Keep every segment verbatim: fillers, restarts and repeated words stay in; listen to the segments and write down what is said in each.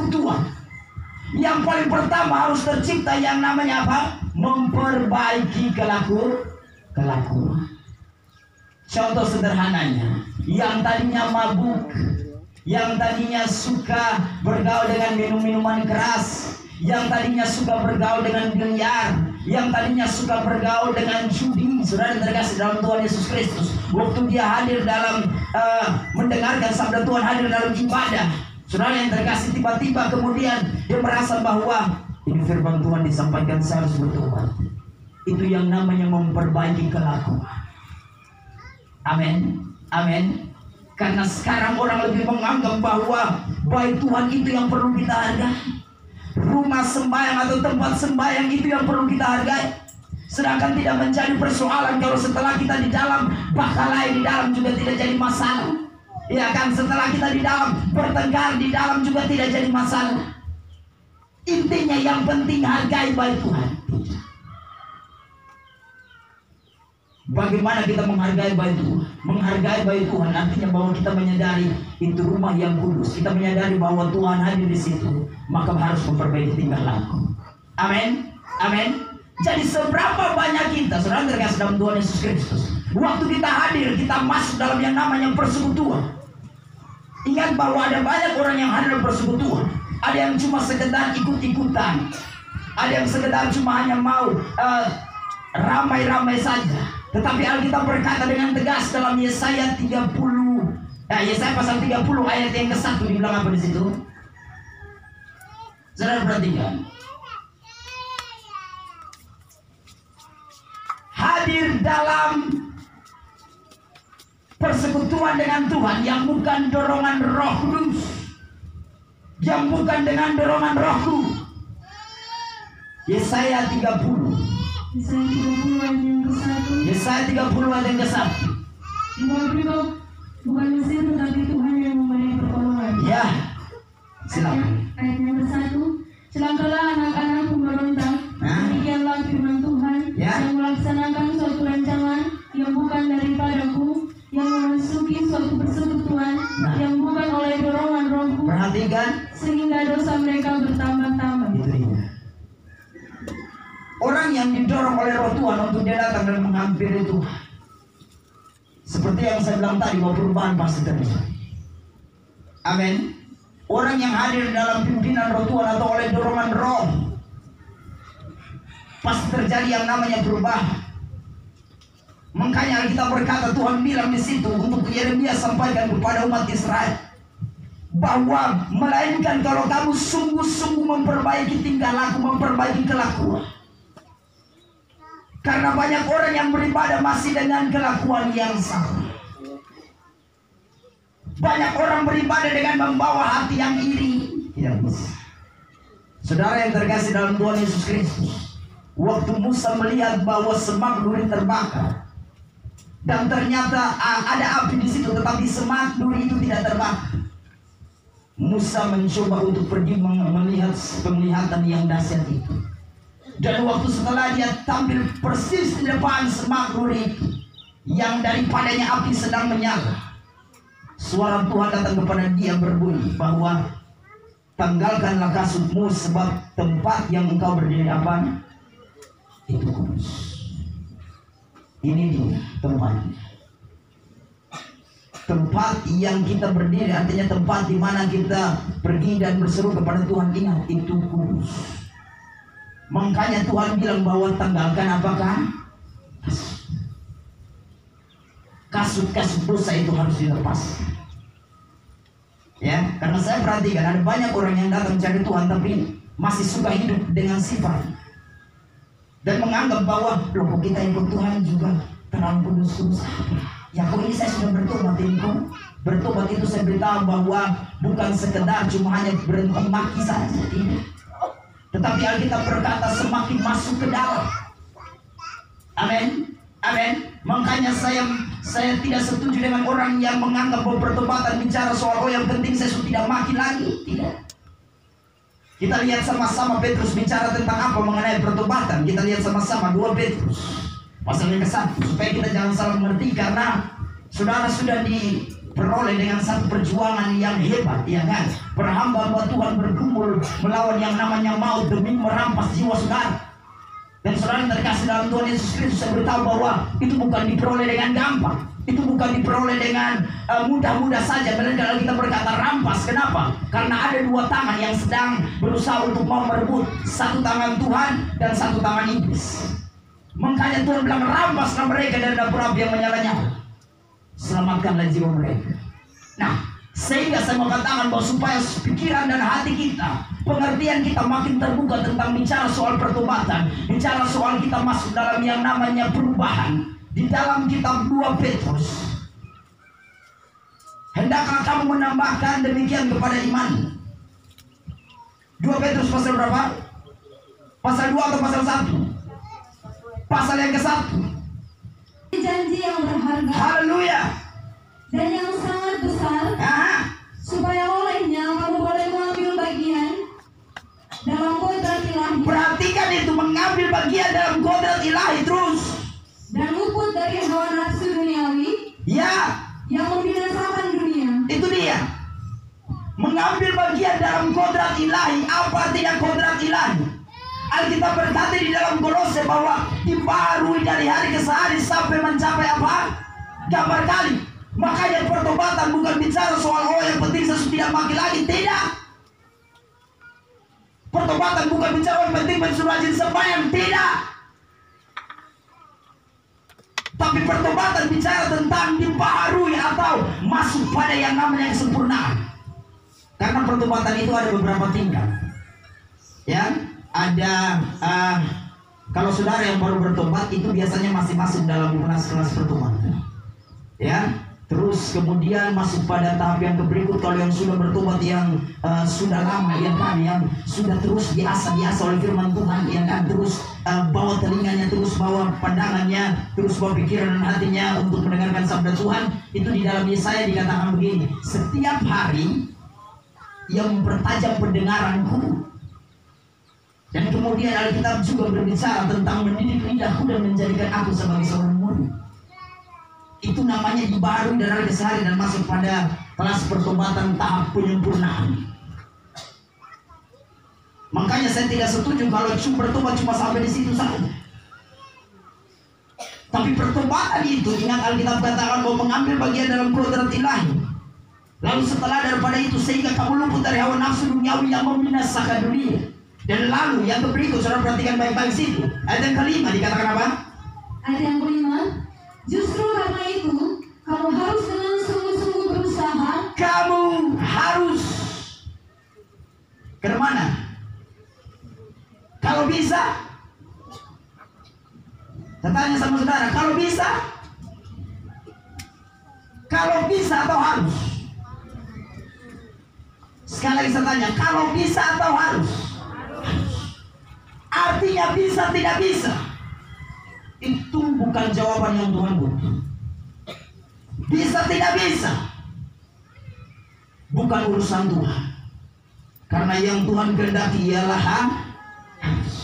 persekutuan. Yang paling pertama harus tercipta yang namanya apa? Memperbaiki kelaku kelakuan. Contoh sederhananya, yang tadinya mabuk, yang tadinya suka bergaul dengan minum-minuman keras, yang tadinya suka bergaul dengan biliar, yang tadinya suka bergaul dengan judi, saudara terkasih dalam Tuhan Yesus Kristus, waktu dia hadir dalam uh, mendengarkan sabda Tuhan, hadir dalam ibadah, saudara yang terkasih, tiba-tiba kemudian dia merasa bahwa ini firman Tuhan disampaikan, saya harus bertobat. Itu yang namanya memperbaiki kelakuan. Amin, amin. Karena sekarang orang lebih menganggap bahwa baik Tuhan itu yang perlu kita hargai, rumah sembahyang atau tempat sembahyang itu yang perlu kita hargai. Sedangkan tidak menjadi persoalan kalau setelah kita di dalam bakalai di dalam juga tidak jadi masalah. Ya kan, setelah kita di dalam bertengkar di dalam juga tidak jadi masalah. Intinya yang penting hargai baik Tuhan. Bagaimana kita menghargai baik Tuhan? Menghargai baik Tuhan artinya bahwa kita menyadari itu rumah yang kudus. Kita menyadari bahwa Tuhan hadir di situ, maka harus memperbaiki tingkah laku. Amin, amin. Jadi seberapa banyak kita, saudara terkasih dalam Tuhan Yesus Kristus, waktu kita hadir, kita masuk dalam yang namanya persekutuan. Ingat bahwa ada banyak orang yang hadir dalam persekutuan. Ada yang cuma sekedar ikut-ikutan, ada yang sekedar cuma hanya mau uh, ramai-ramai saja. Tetapi Alkitab berkata dengan tegas dalam Yesaya tiga puluh, nah, Yesaya pasal tiga puluh ayat yang ke satu dibilang apa di situ? Saudara perhatikan. Hadir dalam persekutuan dengan Tuhan yang bukan dorongan Roh Kudus, yang bukan dengan dorongan rohku. Yesaya tiga puluh. Yesaya tiga puluh ayat yang ke satu. Yesaya tiga puluh ayat yang ke satu. Itu bukan Mesir tetapi Tuhan yang memberi pertolongan. Ya, silakan. Ayat yang ke satu. Celakalah anak-anak pemberontak. Demikianlah firman Tuhan Ya. yang melaksanakan suatu rancangan yang bukan daripadaku, yang memasuki suatu persekutuan Nah. yang bukan oleh dorongan rohku, Perhatikan. sehingga dosa mereka bertambah-tambah. Itu dia. Orang yang didorong oleh Roh Tuhan untuk dia datang dan menghampiri Tuhan. Seperti yang saya bilang tadi, bahwa perubahan pasti terjadi. Amin. Orang yang hadir dalam pimpinan Roh Tuhan atau oleh dorongan Roh, pasti terjadi yang namanya perubahan. Makanya kita berkata, Tuhan bilang di situ untuk Yeremia sampaikan kepada umat Israel bahwa melainkan kalau kamu sungguh-sungguh memperbaiki tingkah laku, memperbaiki kelakuan. Karena banyak orang yang beribadah masih dengan kelakuan yang sama. Banyak orang beribadah dengan membawa hati yang iri. Tidak bisa. Saudara yang terkasih dalam Tuhan Yesus Kristus, waktu Musa melihat bahwa semak duri terbakar, dan ternyata ada api di situ, tetapi semak duri itu tidak terbakar, Musa mencoba untuk pergi melihat penglihatan yang dahsyat itu. Dan waktu setelah dia tampil persis di depan semak duri itu, yang daripadanya api sedang menyala, suara Tuhan datang kepada dia berbunyi bahwa tanggalkanlah kasutmu, sebab tempat yang engkau berdiri apa? Itu kudus. Ini dia tempatnya. Tempat yang kita berdiri artinya tempat di mana kita pergi dan berseru kepada Tuhan, ingat itu kudus. Makanya Tuhan bilang bahwa tanggalkan apakah? Kasut-kasut dosa itu harus dilepas. Ya, karena saya perhatikan ada banyak orang yang datang mencari Tuhan tapi masih suka hidup dengan sifat dan menganggap bahwa loh kok kita ikut Tuhan juga terlalu kudus-kudus. Ya kok ini saya sudah bertobat ini. Bertobat itu saya beritahu bahwa bukan sekedar cuma hanya berhenti maki saja, tidak. Tetapi Alkitab berkata semakin masuk ke dalam. Amin, amin. Makanya saya saya tidak setuju dengan orang yang menganggap bahwa pertobatan bicara soal oh yang penting saya sudah tidak maki lagi. Tidak. Kita lihat sama-sama Petrus bicara tentang apa mengenai pertobatan. Kita lihat sama-sama dua Petrus pasal yang ke satu supaya kita jangan salah mengerti, karena saudara sudah di peroleh dengan satu perjuangan yang hebat, ya kan? Para hamba-hamba Tuhan bergumul melawan yang namanya maut demi merampas jiwa saudara. Dan saudara yang terkasih dalam Tuhan Yesus Kristus, saya beritahu bahwa itu bukan diperoleh dengan gampang, itu bukan diperoleh dengan uh, mudah-mudah saja. Melainkan kalau kita berkata rampas, kenapa? Karena ada dua tangan yang sedang berusaha untuk mau merebut, satu tangan Tuhan dan satu tangan iblis. Makanya Tuhan bilang rampaslah mereka dari dapur api yang menyala-nyala, selamatkanlah jiwa mereka. Nah, sehingga saya mau katakan bahwa supaya pikiran dan hati kita, pengertian kita makin terbuka tentang bicara soal pertobatan, bicara soal kita masuk dalam yang namanya perubahan. Di dalam kitab dua Petrus, hendaklah kamu menambahkan demikian kepada iman. dua Petrus pasal berapa? Pasal dua atau pasal satu? Pasal yang ke satu. Janji yang berharga, Haleluya. dan yang sangat besar, Aha. supaya olehnya kamu boleh mengambil bagian dalam kodrat ilahi Perhatikan itu, mengambil bagian dalam kodrat ilahi terus. dan luput dari hawa nafsu duniawi Ya, yang membinasakan dunia. itu dia. Mengambil bagian dalam kodrat ilahi. Apa artinya kodrat ilahi? Alkitab berkata di dalam Kolose bahwa dibarui dari hari ke hari sampai mencapai apa? Gambar kali. Makanya pertobatan bukan bicara soal oh yang penting saya tidak mati lagi. Tidak. Pertobatan bukan bicara yang penting mensuruh rajin sembahyang. Tidak. Tapi pertobatan bicara tentang dibaharui atau masuk pada yang namanya kesempurnaan. Karena pertobatan itu ada beberapa tingkat. Ya, ada uh, kalau saudara yang baru bertobat itu biasanya masih masuk dalam kelas-kelas pertobatan. Ya, terus kemudian masuk pada tahap yang berikut. Kalau yang sudah bertobat yang uh, sudah lama, ya kan, yang sudah terus biasa-biasa oleh firman Tuhan, ya kan, terus uh, bawa telinganya, terus bawa pandangannya, terus bawa pikiran dan hatinya untuk mendengarkan sabda Tuhan. Itu di dalam Yesaya dikatakan begini, setiap hari yang mempertajam pendengaranku. Dan kemudian Alkitab juga berbicara tentang mendidik lidahku dan menjadikan aku sebagai seorang murid. Itu namanya dibaharui dari hari ke hari dan masuk pada kelas pertobatan tahap penyempurnaan. Makanya saya tidak setuju kalau cuma bertobat cuma sampai di situ saja. Tapi pertobatan itu, ingat Alkitab katakan bahwa mengambil bagian dalam kodrat ilahi. Lalu setelah daripada itu sehingga kamu luput dari hawa nafsu duniawi yang membinasakan dunia. Dan lalu yang berikut, saudara perhatikan baik-baik situ. Ayat yang kelima dikatakan apa? Ayat yang kelima, justru karena itu kamu harus dengan sungguh-sungguh berusaha. Kamu harus ke mana? Kalau bisa, saya tanya sama saudara, kalau bisa, kalau bisa atau harus? Sekali lagi saya tanya, kalau bisa atau harus? Artinya bisa tidak bisa. Itu bukan jawaban yang Tuhan butuh. Bisa tidak bisa bukan urusan Tuhan. Karena yang Tuhan kehendaki ialah harus.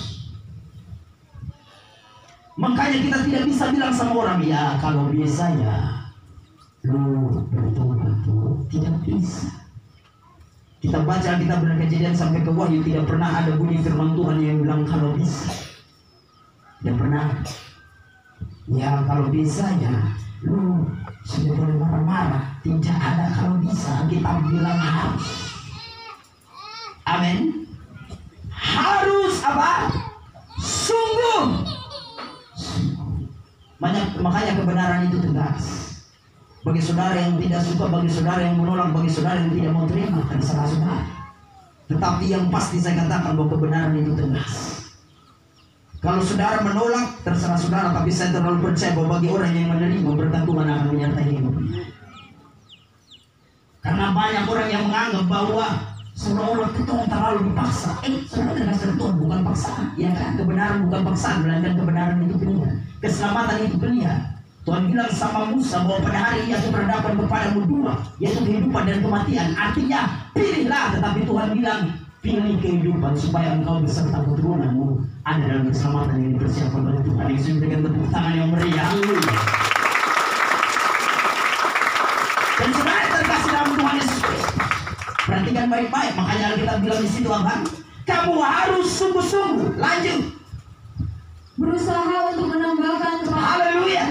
Makanya kita tidak bisa bilang sama orang, ya kalau bisa ya lu bertobat tuh. Tidak bisa. Kita baca kita benar Kejadian sampai ke Wahyu, tidak pernah ada bunyi firman Tuhan yang bilang kalau bisa. Tidak pernah. Ya kalau bisa ya lu sudah boleh marah-marah. Tidak ada kalau bisa. Kita bilang harus. Amin. Harus apa? Sungguh. Banyak, makanya kebenaran itu tegas. Bagi saudara yang tidak suka, bagi saudara yang menolak, bagi saudara yang tidak mau terima, terserah saudara. Tetapi yang pasti saya katakan bahwa kebenaran itu tegas. Kalau saudara menolak, terserah saudara. Tapi saya terlalu percaya bahwa bagi orang yang menerima, berkat Tuhan akan menyertai hidupnya. Karena banyak orang yang menganggap bahwa seolah-olah kita terlalu dipaksa. Eh, saudara terkasih Tuhan bukan paksaan, ya kan? Kebenaran bukan paksaan, melainkan kebenaran itu pilihan. Keselamatan itu pilihan. Tuhan bilang sama Musa bahwa pada hari ini aku berhadapan kepadamu dua, yaitu kehidupan dan kematian. Artinya pilihlah, tetapi Tuhan bilang pilih kehidupan supaya engkau beserta keturunanmu ada dalam keselamatan yang dipersiapkan oleh Tuhan. Yang saya berikan tepuk tangan yang meriah. Dan saudara perhatikan baik-baik. Makanya Alkitab bilang di situ apa? Kamu harus sungguh-sungguh. Lanjut. Berusaha untuk menambahkan kepada Haleluya.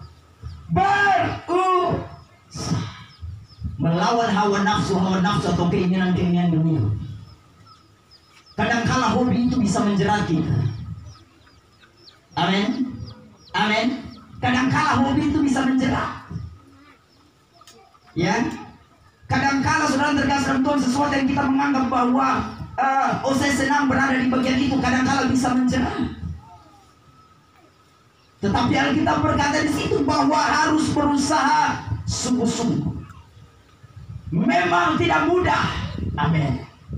Berusaha melawan hawa nafsu, hawa nafsu atau keinginan-keinginan dunia. Kadangkala hobi itu bisa menjerat kita. Amin. Amin. Kadangkala hobi itu bisa menjerat. Ya. Kadangkala saudara terkasih dalam Tuhan, sesuatu yang kita menganggap bahwa uh, oh saya senang berada di bagian itu, kadangkala bisa menjerat. Tetapi Alkitab berkata di situ bahwa harus berusaha sungguh-sungguh. Memang tidak mudah. Amin.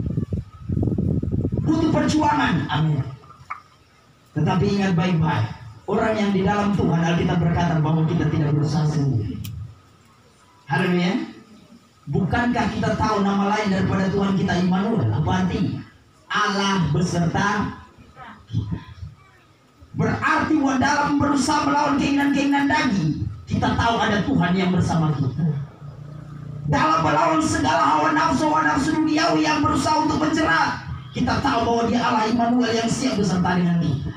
Butuh perjuangan. Amin. Tetapi ingat baik-baik, orang yang di dalam Tuhan, Alkitab berkata bahwa kita tidak berusaha sendiri. Haleluya. Bukankah kita tahu nama lain daripada Tuhan kita Immanuel? Apa artinya? Allah beserta kita. Berarti dalam berusaha melawan keinginan-keinginan daging, kita tahu ada Tuhan yang bersama kita. Dalam melawan segala hawa nafsu, hawa nafsu duniawi yang berusaha untuk menjerat, kita tahu bahwa Dia Allah Immanuel yang siap beserta dengan kita.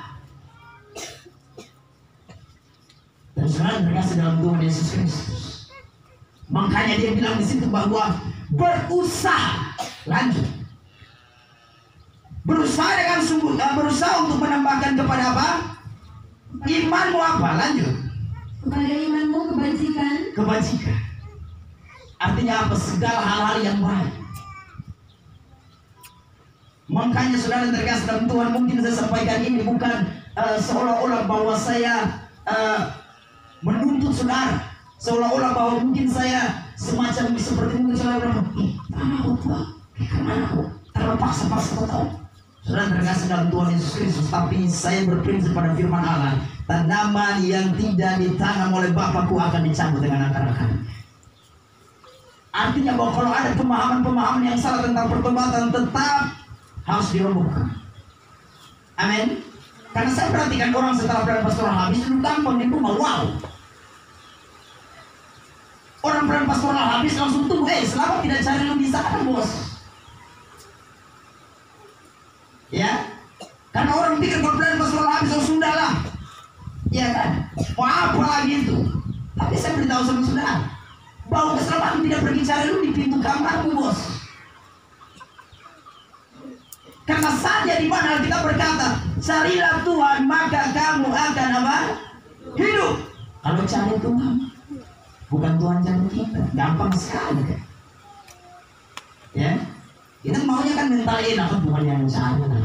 Dan saudara terkasih dalam Tuhan Yesus Kristus, makanya Dia bilang di situ bahwa berusaha. Lanjut. Berusaha dengan sungguh, berusaha untuk menambahkan kepada apa? Imanmu apa? Lanjut. kepada imanmu kebajikan. Kebajikan. Artinya apa? Segala hal-hal yang baik. Makanya saudara terkasih dalam Tuhan, mungkin saya sampaikan ini bukan uh, seolah-olah bahwa saya uh, menuntut saudara, seolah-olah bahwa mungkin saya semacam seperti mungkin saudara berkata, ih, tanah Tuhan, kemana aku? Terpaksa-paksa tahu. Saudara terkasih dalam Tuhan Yesus Kristus, tapi saya berprinsip pada firman Allah, tanaman yang tidak ditanam oleh Bapakku akan dicabut dengan akar-akarnya. Artinya bahwa kalau ada pemahaman-pemahaman yang salah tentang pertobatan, tetap harus dirobohkan. Amin. Karena saya perhatikan orang setelah pelayanan pastoral habis itu gampang di rumah, wow. Orang pelayanan pastoral habis langsung tunggu, eh selamat tidak cari lu di sana bos. Ya, karena orang pikir kalau pelayanan pastoral habis oh sudah lah, ya kan? Mau apa lagi itu? Tapi saya beritahu sama saudara, bahwa keselamatan tidak pergi cari lu di pintu kamarmu bos. Karena saja di mana kita berkata, carilah Tuhan maka kamu akan apa? Hidup. Kalau cari Tuhan, bukan Tuhan cari kita, gampang sekali kan? Ya, kita maunya kan mental enak, Tuhan yang cari lah.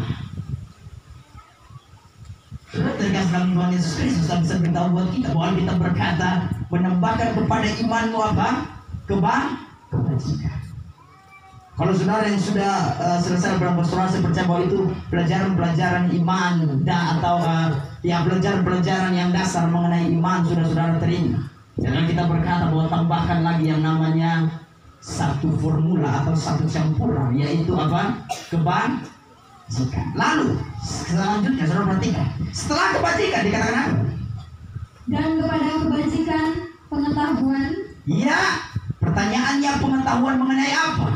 Terkasih dalam Tuhan Yesus Kristus bisa beritahu buat kita bahwa kita berkata menambahkan kepada imanmu apa? Keba kebajikan. Kalau saudara yang sudah uh, selesai dalam pastoral, saya percaya bahwa itu pelajaran-pelajaran iman dan atau uh, ya pelajaran-pelajaran yang dasar mengenai iman sudah saudara terima. Jangan kita berkata bahwa tambahkan lagi yang namanya satu formula atau satu campuran, yaitu apa? Kebajikan. Lalu selanjutnya saudara perhatikan, setelah kebajikan dikatakan apa? Dan kepada kebajikan pengetahuan. Ya, pertanyaannya pengetahuan mengenai apa?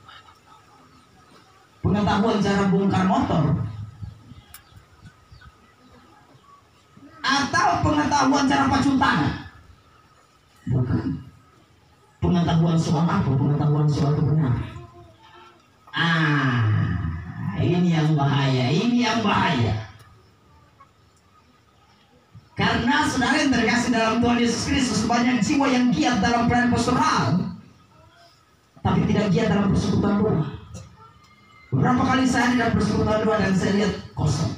Pengetahuan cara bongkar motor atau pengetahuan cara pacul tanah? Bukan. Pengetahuan soal apa? Pengetahuan soal kebenaran. Ah, ini yang bahaya, ini yang bahaya. Karena saudara yang terkasih dalam Tuhan Yesus Kristus, banyak jiwa yang giat dalam pelayanan pastoral, tapi tidak giat dalam persekutuan doa. Beberapa kali saya di dalam persekutuan doa dan saya lihat kosong.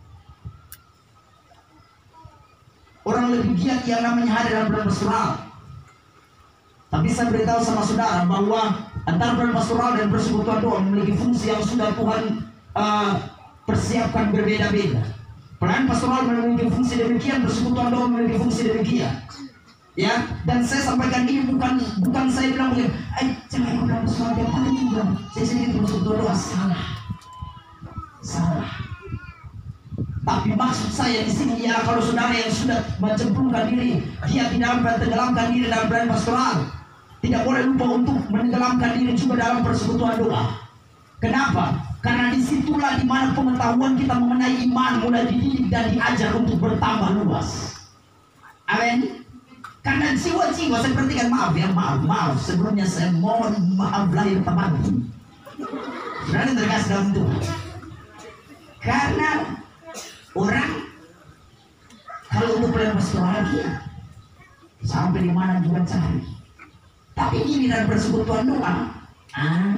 Orang lebih giat yang namanya hadir dalam pelayanan pastoral. Tapi saya beritahu sama saudara bahwa antara pelayanan pastoral dan persekutuan doa memiliki fungsi yang sudah Tuhan uh, persiapkan berbeda-beda. Pelayanan pastoral memiliki fungsi demikian, persekutuan doa memiliki fungsi demikian. Ya, dan saya sampaikan ini bukan bukan saya bilang begini, eh jangan pelayanan pastoral yang paling juga. Saya sendiri persekutuan doa salah, salah. Tapi maksud saya di sini ialah kalau saudara yang sudah mencemplungkan diri, dia tidak menenggelamkan diri dalam pelayanan pastoral, tidak boleh lupa untuk menenggelamkan diri juga dalam persekutuan doa. Kenapa? Karena disitulah dimana pengetahuan kita mengenai iman mulai dididik dan diajar untuk bertambah luas. Amin. Karena jiwa-jiwa, saya perhatikan, maaf ya, maaf, maaf. Sebelumnya saya mohon maaf lahir teman. Sudah terkasih dalam Tuhan. Karena orang kalau untuk pelayan berbahagia sampai di mana juga cari. Tapi ini dan persekutuan doa. Ah,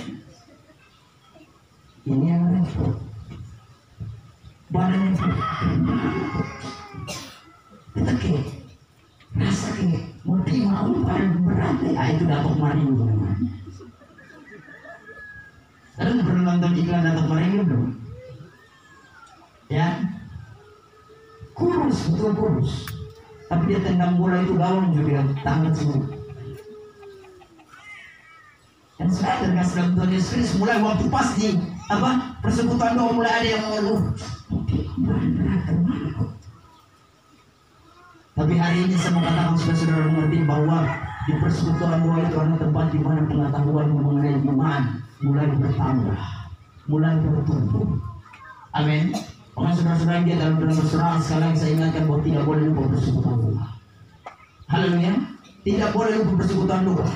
ini yang repot. Badan yang kita ke rasa ke mungkin mau badan berat. Ah, itu dapat mariu. Kalian pernah nonton iklan dapat mariu belum? Ya, kurus, betul kurus. Tapi dia tendang bola itu gawang juga tangan semua. Dan saya terkasih dalam Tuhan Yesus Kristus, mulai waktu pas di apa persekutuan doa mulai ada yang mengeluh. Tapi hari ini saya mau katakan saudara-saudara mengerti bahwa di persekutuan doa itu adalah tempat di mana pengetahuan mengenai iman mulai bertambah, mulai bertumbuh. Amin. Orang saudara-saudara yang dia dalam dalam berserah, sekarang saya ingatkan bahwa tidak boleh lupa persekutuan doa. Haleluya. Tidak boleh lupa persekutuan doa.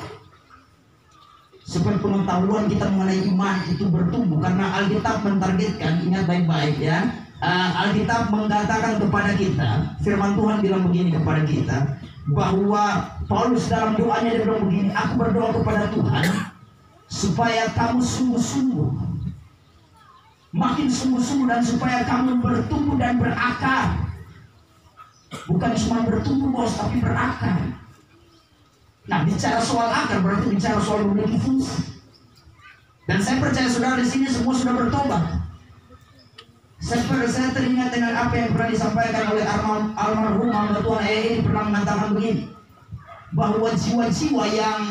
Supaya pengetahuan kita mengenai iman itu bertumbuh. Karena Alkitab mentargetkan, ingat baik-baik ya, uh, Alkitab mengatakan kepada kita, firman Tuhan bilang begini kepada kita, bahwa Paulus dalam doanya dia bilang begini, aku berdoa kepada Tuhan supaya kamu sungguh-sungguh, makin sungguh-sungguh, dan supaya kamu bertumbuh dan berakar. Bukan cuma bertumbuh bos, tapi berakar. Nah, bicara soal akar berarti bicara soal memiliki fungsi. Dan saya percaya saudara di sini semua sudah bertobat. Saya, saya teringat dengan apa yang pernah disampaikan oleh almarhum hamba Tuhan E ini pernah mengatakan begini, bahwa jiwa-jiwa yang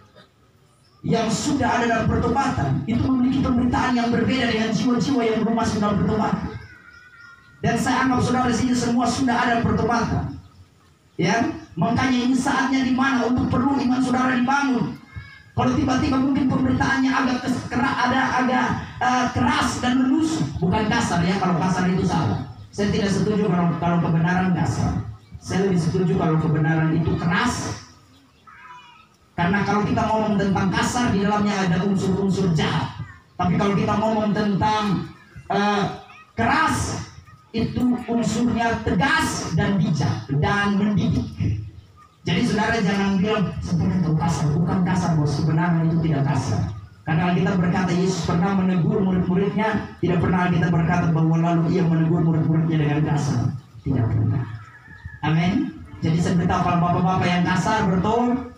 yang sudah ada dalam pertobatan itu memiliki pemberitaan yang berbeda dengan jiwa-jiwa yang belum masuk dalam pertobatan. Dan saya anggap saudara di sini semua sudah ada pertobatan. Ya, makanya ini saatnya di mana untuk perlu iman saudara dibangun. Kalau tiba-tiba mungkin pemberitaannya agak keras, ada agak uh, keras dan menusuk, bukan kasar ya. Kalau kasar itu salah. Saya tidak setuju kalau kalau kebenaran kasar. Saya lebih setuju kalau kebenaran itu keras. Karena kalau kita ngomong tentang kasar, di dalamnya ada unsur-unsur jahat. Tapi kalau kita ngomong tentang uh, keras, itu unsurnya tegas dan bijak dan mendidik. Jadi saudara jangan bilang seperti itu kasar, bukan kasar bos. Kebenaran itu tidak kasar. Karena kita berkata Yesus pernah menegur murid-muridnya, tidak pernah kita berkata bahwa lalu ia menegur murid-muridnya dengan kasar. Tidak pernah. Amin. Jadi saya beritahu kalau bapak-bapak yang kasar betul,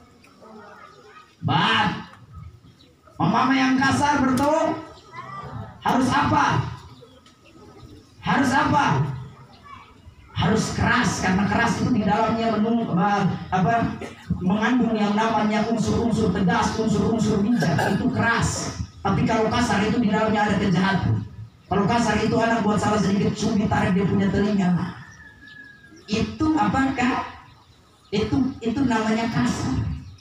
bat. Mama yang kasar betul, harus apa? Harus apa? Harus keras, karena keras itu di dalamnya menung, apa, mengandung yang namanya unsur-unsur tegas, unsur-unsur bijak, itu keras. Tapi kalau kasar itu di dalamnya ada kejahatan. Kalau kasar itu anak buat salah sedikit cumi tarik dia punya telinga. Itu apakah? Itu itu namanya kasar.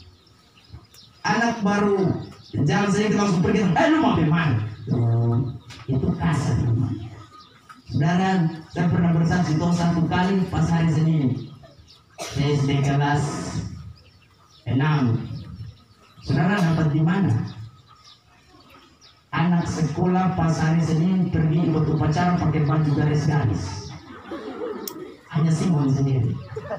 Anak baru jalan sedikit langsung pergi, eh lu mau gimana? Itu kasar namanya. Saudara, saya pernah bersaksi toh satu kali pas hari Senin S D kelas enam. Saudara dapat di mana? Anak sekolah pas hari Senin pergi ikut upacara pakai baju garis-garis. Hanya Simon sendiri.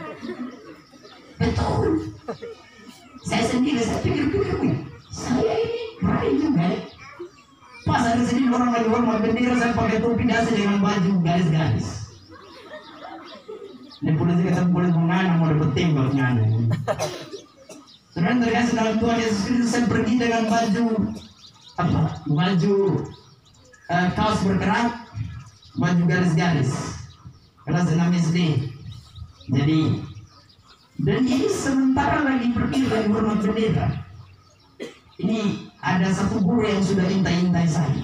Betul. Saya sendiri, saya pikir-pikir, saya ini berani juga ya. Pas hari Senin orang lagi hormat bendera, saya pakai topi dasi dengan baju garis-garis. Ini polisi kata polisi mengana mau dapat tembak ngana. Sebenarnya terkasih dalam Tuhan Yesus Kristus, saya pergi dengan baju apa? Baju uh, kaos berkerak, baju garis-garis. Kelas enam S D. Jadi, dan ini sementara lagi pergi lagi hormat bendera. Ini ada satu guru yang sudah intai-intai saya.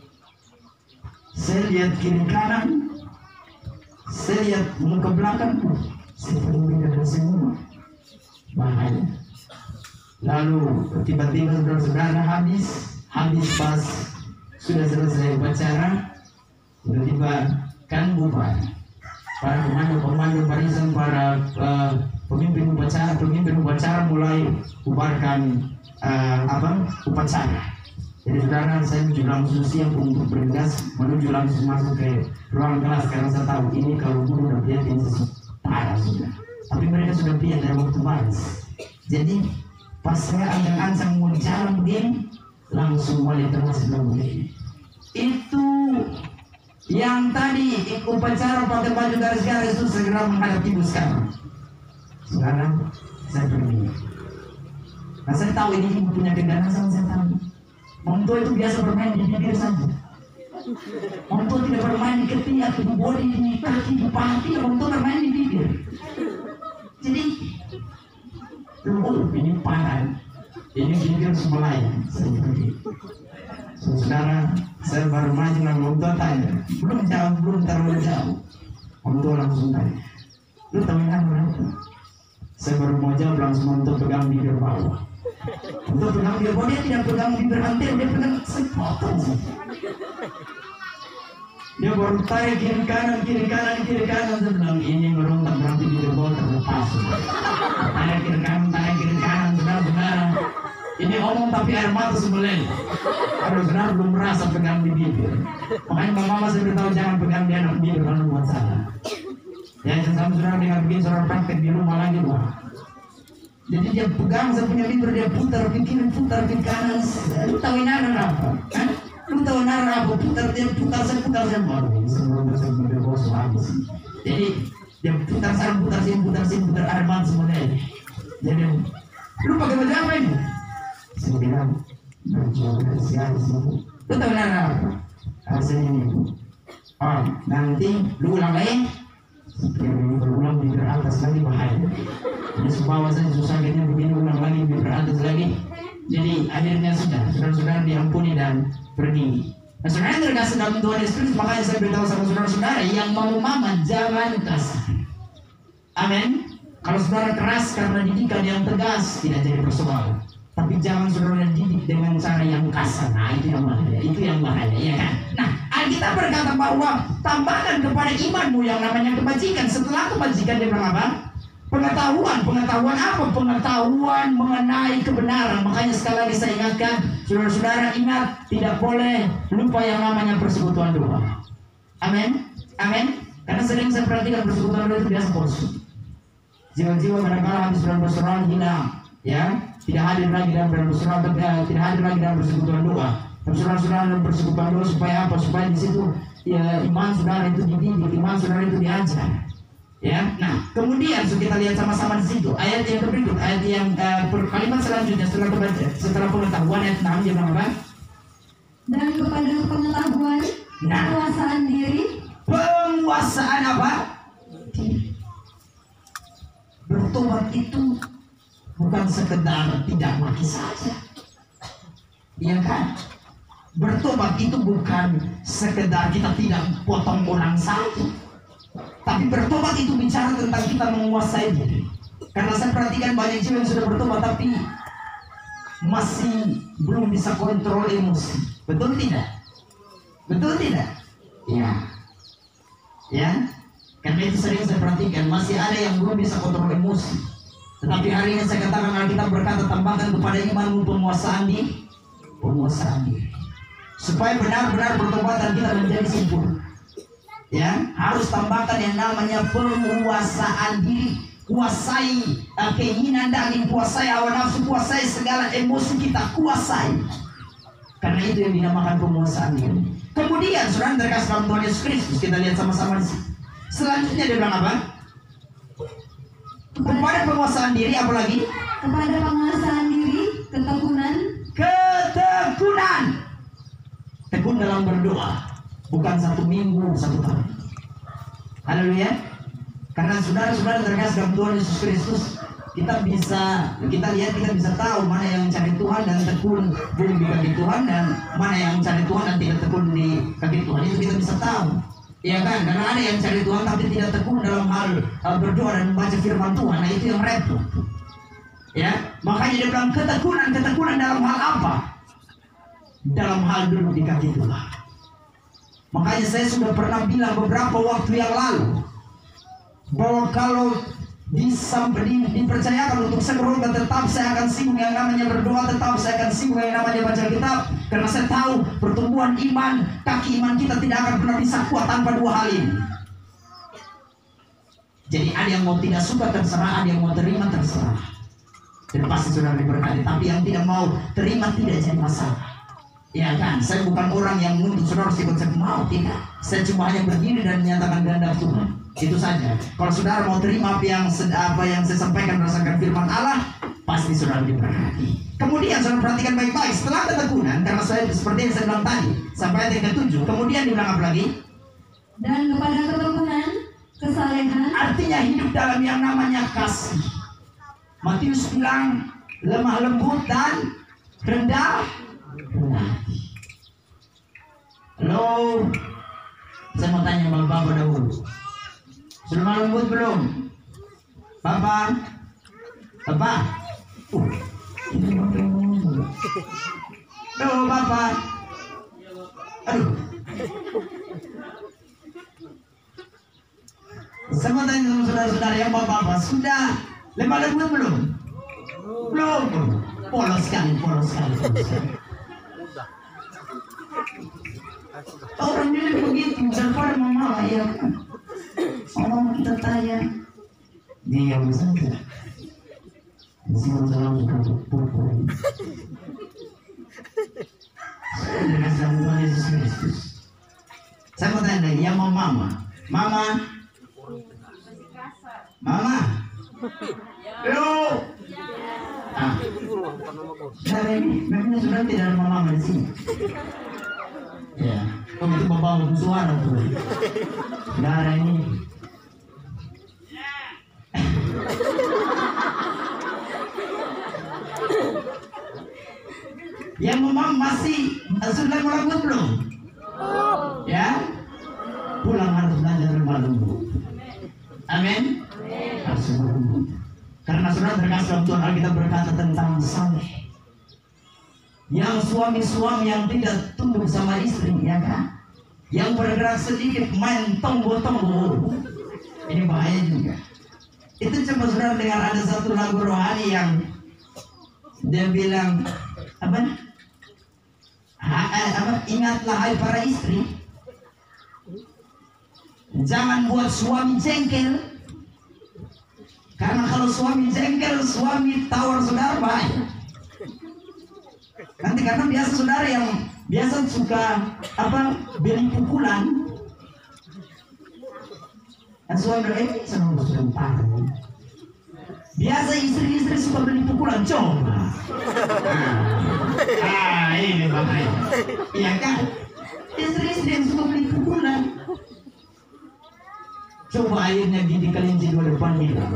Saya lihat kiri kanan, saya lihat muka belakang, saya peduli dengan semua. Bahaya. Lalu tiba-tiba saudara-saudara habis, habis pas sudah selesai upacara, tiba-tiba kan bubar. Para pemandu-pemandu barisan, para uh, pemimpin upacara, pemimpin upacara mulai bubarkan uh, apa upacara. Jadi saudara, saya menuju langsung siap untuk bergegas menuju langsung masuk ke ruang kelas karena saya tahu ini kalau guru udah lihat ini parah sudah. Tapi mereka sudah lihat dari waktu baris. Jadi pas saya ancang-ancang mau jalan begini, langsung mulai termasuk begini. Itu yang tadi upacara pakai baju garis-garis itu segera menghadap ibu sekarang. Sekarang saya pergi. Nah saya tahu ini ibu punya keganasan, saya tahu. Monto itu biasa bermain di bibir saja. Monto tidak bermain di ketiak, di bodi, di kaki, di paha. Monto bermain di bibir. Jadi, oh, ini parah. Ini bibir semalayan. Saya pergi. Saudara, saya baru maju dengan Monto tanya. Belum jauh, belum terlalu jauh. Monto langsung tanya. Lu tahu yang berapa? Saya baru mau jawab langsung Monto pegang bibir bawah. Untuk pegang bibir bawah, dia tidak pegang bibir antir, dia pegang sepotong. Dia baru tarik kiri kanan, kiri kanan, kiri kanan. Saya bilang ini merontak berarti bibir bawah terlepas. Tarik kiri kanan, tarik kiri kanan, benar-benar. Ini omong tapi air mata sebelum. Kalau benar belum merasa pegang di bibir. Makanya mama saya beritahu jangan pegang di anak bibir kalau buat salah. Ya, sama saudara dengan begini saudara praktek di rumah lagi wah. Jadi dia pegang saya punya bibir, dia putar ke kiri, putar ke kanan. Lu tahu ini apa? Kan? Lu tahu nara apa? Putar dia putar saya putar saya baru. Semua saya bibir bos habis. Jadi dia putar saya putar sini putar sini putar air mata semuanya. Jadi lu pakai baju apa ini? Saya bilang baju garis-garis itu. Lu tahu nara apa? Hasilnya ini. Oh nanti lu ulang lagi. Yang berulang di atas lagi bahaya. Jadi sebawah saya susah kayaknya begini ulang lagi di atas lagi. Jadi akhirnya sudah saudara-saudara diampuni dan pergi. Nah saudara yang terkasih dalam Tuhan Yesus, makanya saya beritahu sama saudara-saudara yang mau mama jangan kasar. Amin. Kalau saudara keras karena didikan yang tegas tidak jadi persoalan. Tapi jangan saudara didik dengan cara yang kasar. Nah itu yang bahaya. Itu yang bahaya, ya kan? Nah Alkitab berkata bahwa tambahkan kepada imanmu yang namanya kebajikan. Setelah kebajikan dia bilang apa? Pengetahuan. Pengetahuan apa? Pengetahuan mengenai kebenaran. Makanya sekali lagi saya ingatkan, saudara-saudara ingat tidak boleh lupa yang namanya persekutuan doa. Amin. Amin. Karena sering saya perhatikan persekutuan doa itu biasa bosan. Jiwa-jiwa kadang-kadang habis bulan berseran hilang, ya. Tidak hadir lagi dalam berseran, tidak hadir lagi dalam persekutuan doa. Dan saudara-saudara dalam persekutuan doa supaya apa? Supaya di situ ya iman saudara itu dididik, iman saudara itu diajar. Ya, nah kemudian so kita lihat sama-sama di situ ayat yang berikut, ayat yang uh, kalimat selanjutnya setelah kebaca, setelah pengetahuan ayat enam dia bilang apa? Dan kepada pengetahuan, nah, penguasaan diri, penguasaan apa? Bertobat itu bukan sekedar tidak mati saja, iya kan? Bertobat itu bukan sekedar kita tidak potong orang saja, tapi bertobat itu bicara tentang kita menguasai diri. Karena saya perhatikan banyak jiwa yang sudah bertobat tapi masih belum bisa kontrol emosi. Betul tidak? Betul tidak? Ya, ya. Karena itu sering saya perhatikan masih ada yang belum bisa kontrol emosi. Tetapi hari ini saya katakan Alkitab berkata tambahkan kepada imanmu penguasaan diri, penguasaan diri. Supaya benar-benar pertobatan kita menjadi sempurna, ya harus tambahkan yang namanya penguasaan diri. Kuasai uh, keinginan daging, kuasai hawa nafsu, kuasai segala emosi kita, kuasai. Karena itu yang dinamakan penguasaan diri. Kemudian saudara terkasih dalam Tuhan Yesus Kristus, kita lihat sama-sama di sini. Selanjutnya dia bilang apa? Kepada penguasaan diri, apa lagi? Kepada penguasaan diri, ketekunan, ketekunan. Tekun dalam berdoa, bukan satu minggu, satu tahun. Haleluya. Karena saudara-saudara terkasih dalam Tuhan Yesus Kristus, kita bisa, kita lihat, kita bisa tahu mana yang mencari Tuhan dan tekun belum di kaki Tuhan, dan mana yang mencari Tuhan dan tidak tekun di kaki Tuhan. Itu kita bisa tahu, ya kan? Karena ada yang mencari Tuhan tapi tidak tekun dalam hal uh, berdoa dan membaca firman Tuhan. Nah itu yang repot. Ya, makanya dia bilang ketekunan, ketekunan dalam hal apa? dalam hal duduk di kaki Tuhan. Makanya saya sudah pernah bilang beberapa waktu yang lalu bahwa kalau disam, di, dipercayakan untuk saya berdoa, tetap saya akan sibuk yang namanya berdoa, tetap saya akan sibuk yang namanya baca kitab, karena saya tahu pertumbuhan iman, kaki iman kita tidak akan pernah bisa kuat tanpa dua hal ini. Jadi ada yang mau tidak suka terserah, ada yang mau terima terserah, dan pasti sudah diberkati. Tapi yang tidak mau terima tidak jadi masalah. Ya kan, saya bukan orang yang menuntut saudara ikut saya mau, tidak. Saya cuma hanya berdiri dan menyatakan kehendak Tuhan. Itu saja. Kalau saudara mau terima apa yang apa yang saya sampaikan berdasarkan firman Allah, pasti saudara diberkati. Kemudian saudara perhatikan baik-baik, setelah ketekunan, karena saya seperti yang saya bilang tadi, sampai ayat yang ketujuh, kemudian diulang apa lagi? Dan kepada ketekunan, kesalehan, artinya hidup dalam yang namanya kasih. Matius bilang lemah lembut dan rendah hati. Halo, saya mau tanya sama Bapak dahulu. Sudah lemah lembut belum? Bapak? Bapak? Uh, ini Halo Bapak? Aduh. Saya mau tanya sama saudara-saudara yang bapak-bapak, sudah lemah lembut belum? Belum. Polos sekali, polos sekali, polos sekali. Orang ini begitu, daripada mama ya kan. Orang kita tanya, diam saja. Salam suka pukul. Saya dengan Tuhan Yesus Kristus. Saya mau tanya lagi, yang mau mama, mama, mama, halo. Ah, saya ini, memang sudah tidak ada mama di sini. Ya, kamu itu bawa suara tuh. Darah ini. Yang memang masih sudah melakukan belum? Ya, pulang harus belajar lemah lembut. Amin. Harus lemah lembut. Karena sudah terkasih dalam Tuhan Alkitab berkata tentang saleh. Yang suami-suami yang tidak tunduk sama istri, ya kan? Yang bergerak sedikit main tonggo-tonggo, ini bahaya juga. Itu coba saudara dengar ada satu lagu rohani yang dia bilang apa? Ha, eh, apa? Ingatlah hai para istri, jangan buat suami jengkel. Karena kalau suami jengkel, suami tawar saudara bahaya. Nanti karena biasa saudara yang biasa suka apa beli pukulan, dan suami bilang eh senang sebentar. Biasa istri-istri suka beli pukulan, coba. Ah ini bahaya, iya kan? Istri-istri yang suka beli pukulan, coba akhirnya gigi kelinci dua depan hilang.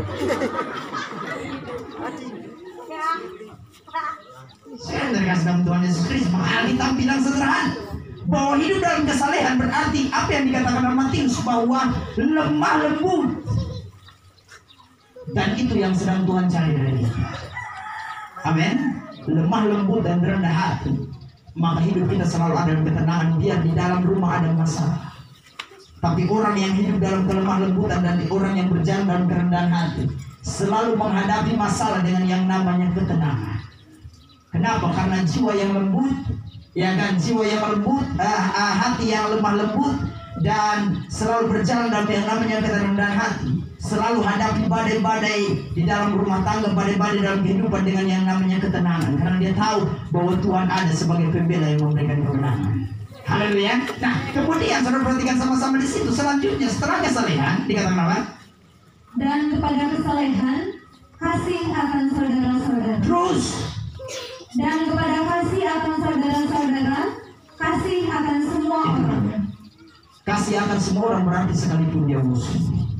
Saya terkasih dalam Tuhan Yesus Kristus, mengalami tampilan sederhana bahwa hidup dalam kesalehan berarti apa yang dikatakan dalam Matius bahwa lemah lembut, dan itu yang sedang Tuhan cari dari kita. Amin. Lemah lembut dan rendah hati, maka hidup kita selalu ada ketenangan. Biar di dalam rumah ada masalah, tapi orang yang hidup dalam kelemah lembutan dan orang yang berjalan dalam kerendahan hati selalu menghadapi masalah dengan yang namanya ketenangan. Kenapa? Karena jiwa yang lembut, ya kan, jiwa yang lembut, uh, uh, hati yang lemah lembut, dan selalu berjalan dalam yang namanya kerendahan hati, selalu hadapi badai-badai di dalam rumah tangga, badai-badai dalam kehidupan dengan yang namanya ketenangan, karena dia tahu bahwa Tuhan ada sebagai pembela yang memberikan kemenangan. Haleluya. Nah, kemudian saudara perhatikan sama-sama di situ. Selanjutnya setelah kesalehan dikatakan apa? Dan kepada kesalehan kasih akan saudara-saudara. Terus. Dan kepada kasih akan saudara-saudara, kasih akan semua orang. Kasih akan semua orang berarti sekalipun dia musuh.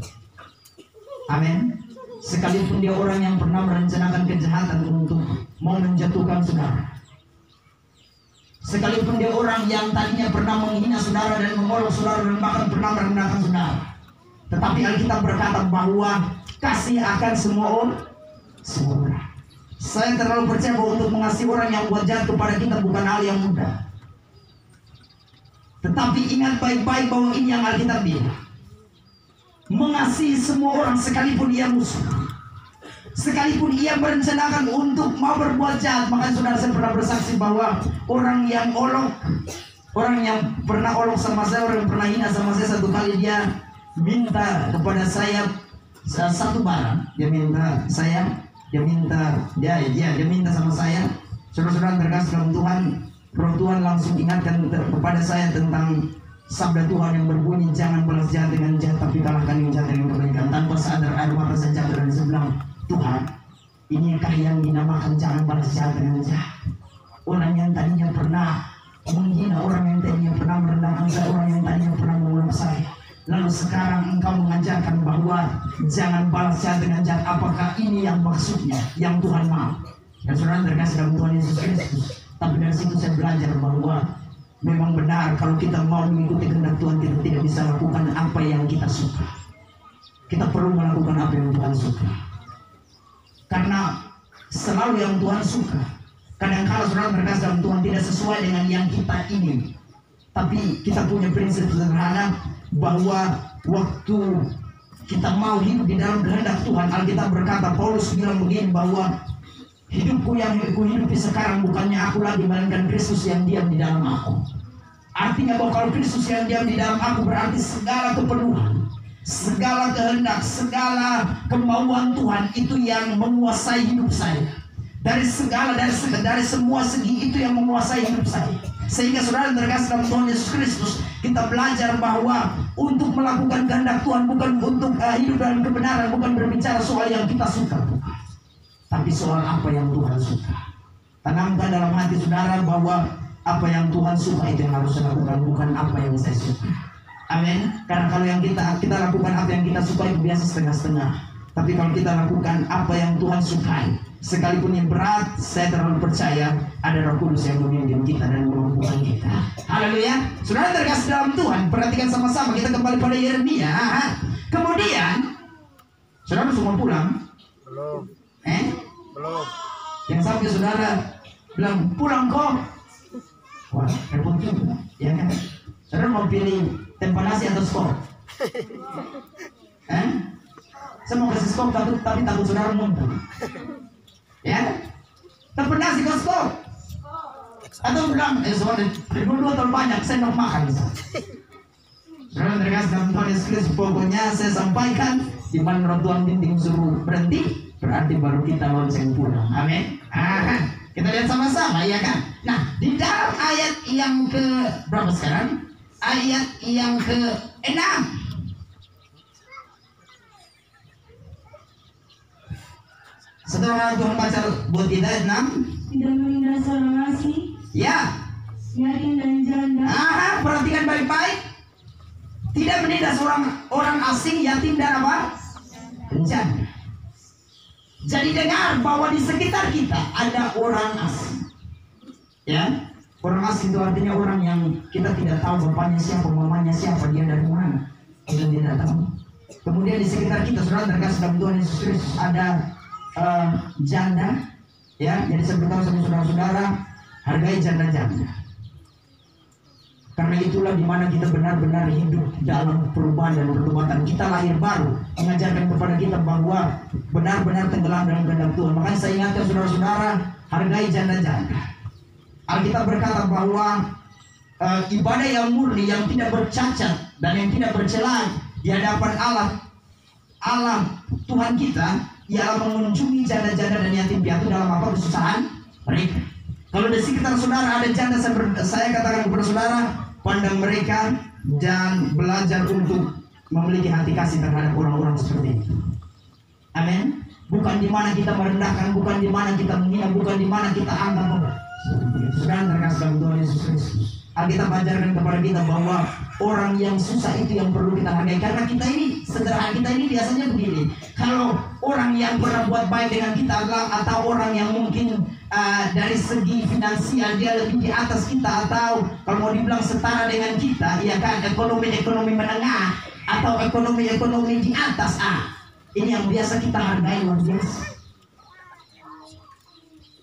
Amin. Sekalipun dia orang yang pernah merencanakan kejahatan untuk mau menjatuhkan saudara. Sekalipun dia orang yang tadinya pernah menghina saudara dan mengolok saudara dan bahkan pernah merendahkan saudara. Tetapi Alkitab berkata bahwa kasih akan semua orang. Semua orang. Saya terlalu percaya bahwa untuk mengasihi orang yang buat jatuh pada kita bukan hal yang mudah. Tetapi ingat baik-baik bahwa ini yang Alkitab bilang. Mengasihi semua orang sekalipun ia musuh. Sekalipun ia merencanakan untuk mau berbuat jahat. Maka saudara, saya pernah bersaksi bahwa orang yang olok, orang yang pernah olok sama saya, orang yang pernah hina sama saya, satu kali dia minta kepada saya satu barang. Dia minta saya, dia minta dia dia dia minta sama saya. Saudara-saudara terkasih dalam Tuhan, Roh Tuhan langsung ingatkan kepada saya tentang sabda Tuhan yang berbunyi, jangan balas jahat dengan jahat, tapi kalahkan yang jahat dengan kebaikan. Tanpa sadar air mata saya jatuh dan saya bilang, Tuhan, inikah yang dinamakan jangan balas jahat dengan jahat? Orang yang tadinya pernah menghina, orang yang tadinya pernah merendahkan saya, orang yang tadinya pernah mengulur saya, lalu sekarang engkau mengajarkan bahwa jangan balas jahat dengan jahat. Apakah ini yang maksudnya, yang Tuhan mau? Dan saudara terkasih dalam Tuhan Yesus Kristus, tapi dari situ saya belajar bahwa memang benar kalau kita mau mengikuti kehendak Tuhan, kita tidak bisa lakukan apa yang kita suka. Kita perlu melakukan apa yang Tuhan suka. Karena selalu yang Tuhan suka, kadang-kadang saudara terkasih dalam Tuhan tidak sesuai dengan yang kita ingin. Tapi kita punya prinsip sederhana bahwa waktu kita mau hidup di dalam kehendak Tuhan, Alkitab berkata, Paulus bilang begini, bahwa hidupku yang aku hidupi sekarang bukannya aku lagi, melainkan Kristus yang diam di dalam aku. Artinya bahwa kalau Kristus yang diam di dalam aku, berarti segala kepenuhan, segala kehendak, segala kemauan Tuhan itu yang menguasai hidup saya. Dari segala, dari, dari semua segi itu yang menguasai hidup saya. Sehingga saudara terkasih dalam Tuhan Yesus Kristus, kita belajar bahwa untuk melakukan kehendak Tuhan bukan untuk uh, hidup dalam kebenaran, bukan berbicara soal yang kita suka, bukan, tapi soal apa yang Tuhan suka. Tanamkan dalam hati saudara bahwa apa yang Tuhan suka itu yang harus saya lakukan, bukan apa yang saya suka. Amin. Karena kalau yang kita kita lakukan apa yang kita suka itu biasa setengah-setengah. Tapi kalau kita lakukan apa yang Tuhan sukai, sekalipun yang berat, saya terlalu percaya ada Roh Kudus yang memimpin kita dan memampukan kita. Haleluya. Saudara terkasih dalam Tuhan, perhatikan sama-sama, kita kembali pada Yeremia. Kemudian saudara semua pulang? Belum. Eh? Belum. Yang sampai saudara bilang pulang kok. Wah, repot juga, ya kan? Saudara mau pilih tempanasi atau skor? Eh? Saya mau kasih skor tapi, tapi takut saudara muntah. Ya? Tempanasi ke skor? Atau bilang, eh soalnya dulu terlalu banyak, saya mau makan. Saudara terkasih dalam Tuhan Yesus Kristus, pokoknya saya sampaikan di mana Roh Tuhan bimbing suruh berhenti, berarti baru kita lonceng pulang. Amin. Ah, kita lihat sama-sama, ya kan? Nah, di dalam ayat yang ke berapa sekarang? Ayat yang ke enam. Setelah Tuhan baca buat kita ayat enam. Tidak menindas orang asing, Ya. yatim dan janda. Ah, perhatikan baik-baik. Tidak menindas orang orang asing, yatim dan apa? Janda. Jadi dengar bahwa di sekitar kita ada orang asing. Ya, orang asing itu artinya orang yang kita tidak tahu bapaknya siapa, mamanya siapa, dia dari mana, kita tidak tahu. Kemudian di sekitar kita, saudara terkasih dalam Tuhan Yesus Kristus, ada uh, janda. Ya, jadi saya beritahu sama saudara-saudara, hargai janda-janda. Karena itulah dimana kita benar-benar hidup dalam perubahan dan pertobatan. Kita lahir baru, mengajarkan kepada kita bahwa benar-benar tenggelam dalam kehendak Tuhan. Makanya saya ingatkan saudara-saudara, hargai janda-janda. Alkitab berkata bahwa uh, ibadah yang murni, yang tidak bercacat dan yang tidak bercela di hadapan Allah, Allah Tuhan kita, ialah mengunjungi janda-janda dan yatim piatu dalam apa kesusahan mereka. Kalau di sekitar saudara ada janda, saya, ber, saya katakan kepada saudara, pandang mereka dan belajar untuk memiliki hati kasih terhadap orang-orang seperti itu. Amin. Bukan di mana kita merendahkan, bukan di mana kita menghina, bukan di mana kita anggap rendah. Saudara terkasih dalam Tuhan Yesus Kristus, Alkitab ajarkan kepada kita bahwa orang yang susah itu yang perlu kita hargai. Karena kita ini sederhana, kita ini biasanya begini. Kalau orang yang pernah buat baik dengan kita adalah, atau orang yang mungkin uh, dari segi finansial dia lebih di atas kita, atau kalau mau dibilang setara dengan kita, ya kan, ekonomi-ekonomi menengah atau ekonomi-ekonomi di atas, ah, ini yang biasa kita hargai luar biasa.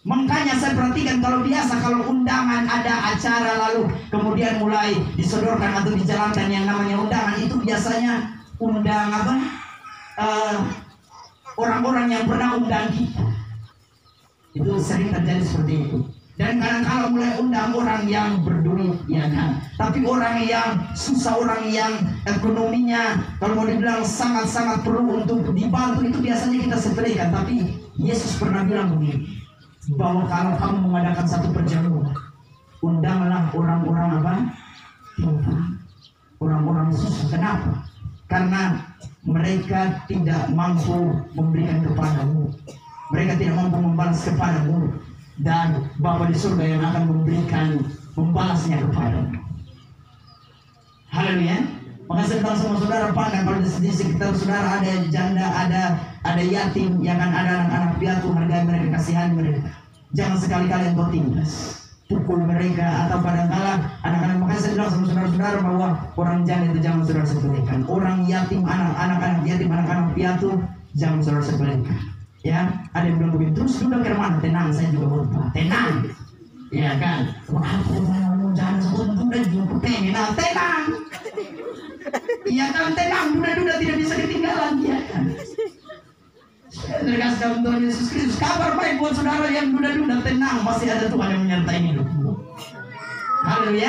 Makanya saya perhatikan kalau biasa kalau undangan ada acara lalu kemudian mulai disodorkan atau dijalankan yang namanya undangan, itu biasanya undang apa? Uh, orang-orang yang pernah undang kita. Itu sering terjadi seperti itu. Dan kadang-kadang mulai undang orang yang berduit, ya kan? Tapi orang yang susah, orang yang ekonominya kalau mau dibilang sangat-sangat perlu untuk dibantu, itu biasanya kita sepelekan. Tapi Yesus pernah bilang begini, bahwa kalau kamu mengadakan satu perjamuan, undanglah orang-orang apa? Timpang, orang-orang susah. Kenapa? Karena mereka tidak mampu memberikan kepadamu, mereka tidak mampu membalas kepadamu, dan Bapa di surga yang akan memberikan membalasnya kepadamu. Haleluya. Maka saya bilang sama saudara, pandang kalau di sekitar saudara ada janda, ada ada yatim, yang kan ada anak-anak piatu, hargai mereka, kasihani mereka. Jangan sekali-kali engkau tindas, pukul mereka atau kadang-kala anak-anak. Makanya saya bilang sama saudara-saudara bahwa orang janda itu jangan saudara sepelekan. Orang yatim, anak-anak yatim, anak-anak piatu, jangan saudara sepelekan. Ya, ada yang bilang begini, terus sudah ke mana? Tenang, saya juga mau tenang. Ya kan? Wah, aku mau jangan sebut sudah juga pengen. Nah, tenang. Iya kan, tenang, duda-duda tidak bisa ketinggalan, ya kan? Terkasih dalam Tuhan Yesus Kristus, kabar baik buat saudara yang duda-duda, tenang, masih ada Tuhan yang menyertai hidupmu. Haleluya.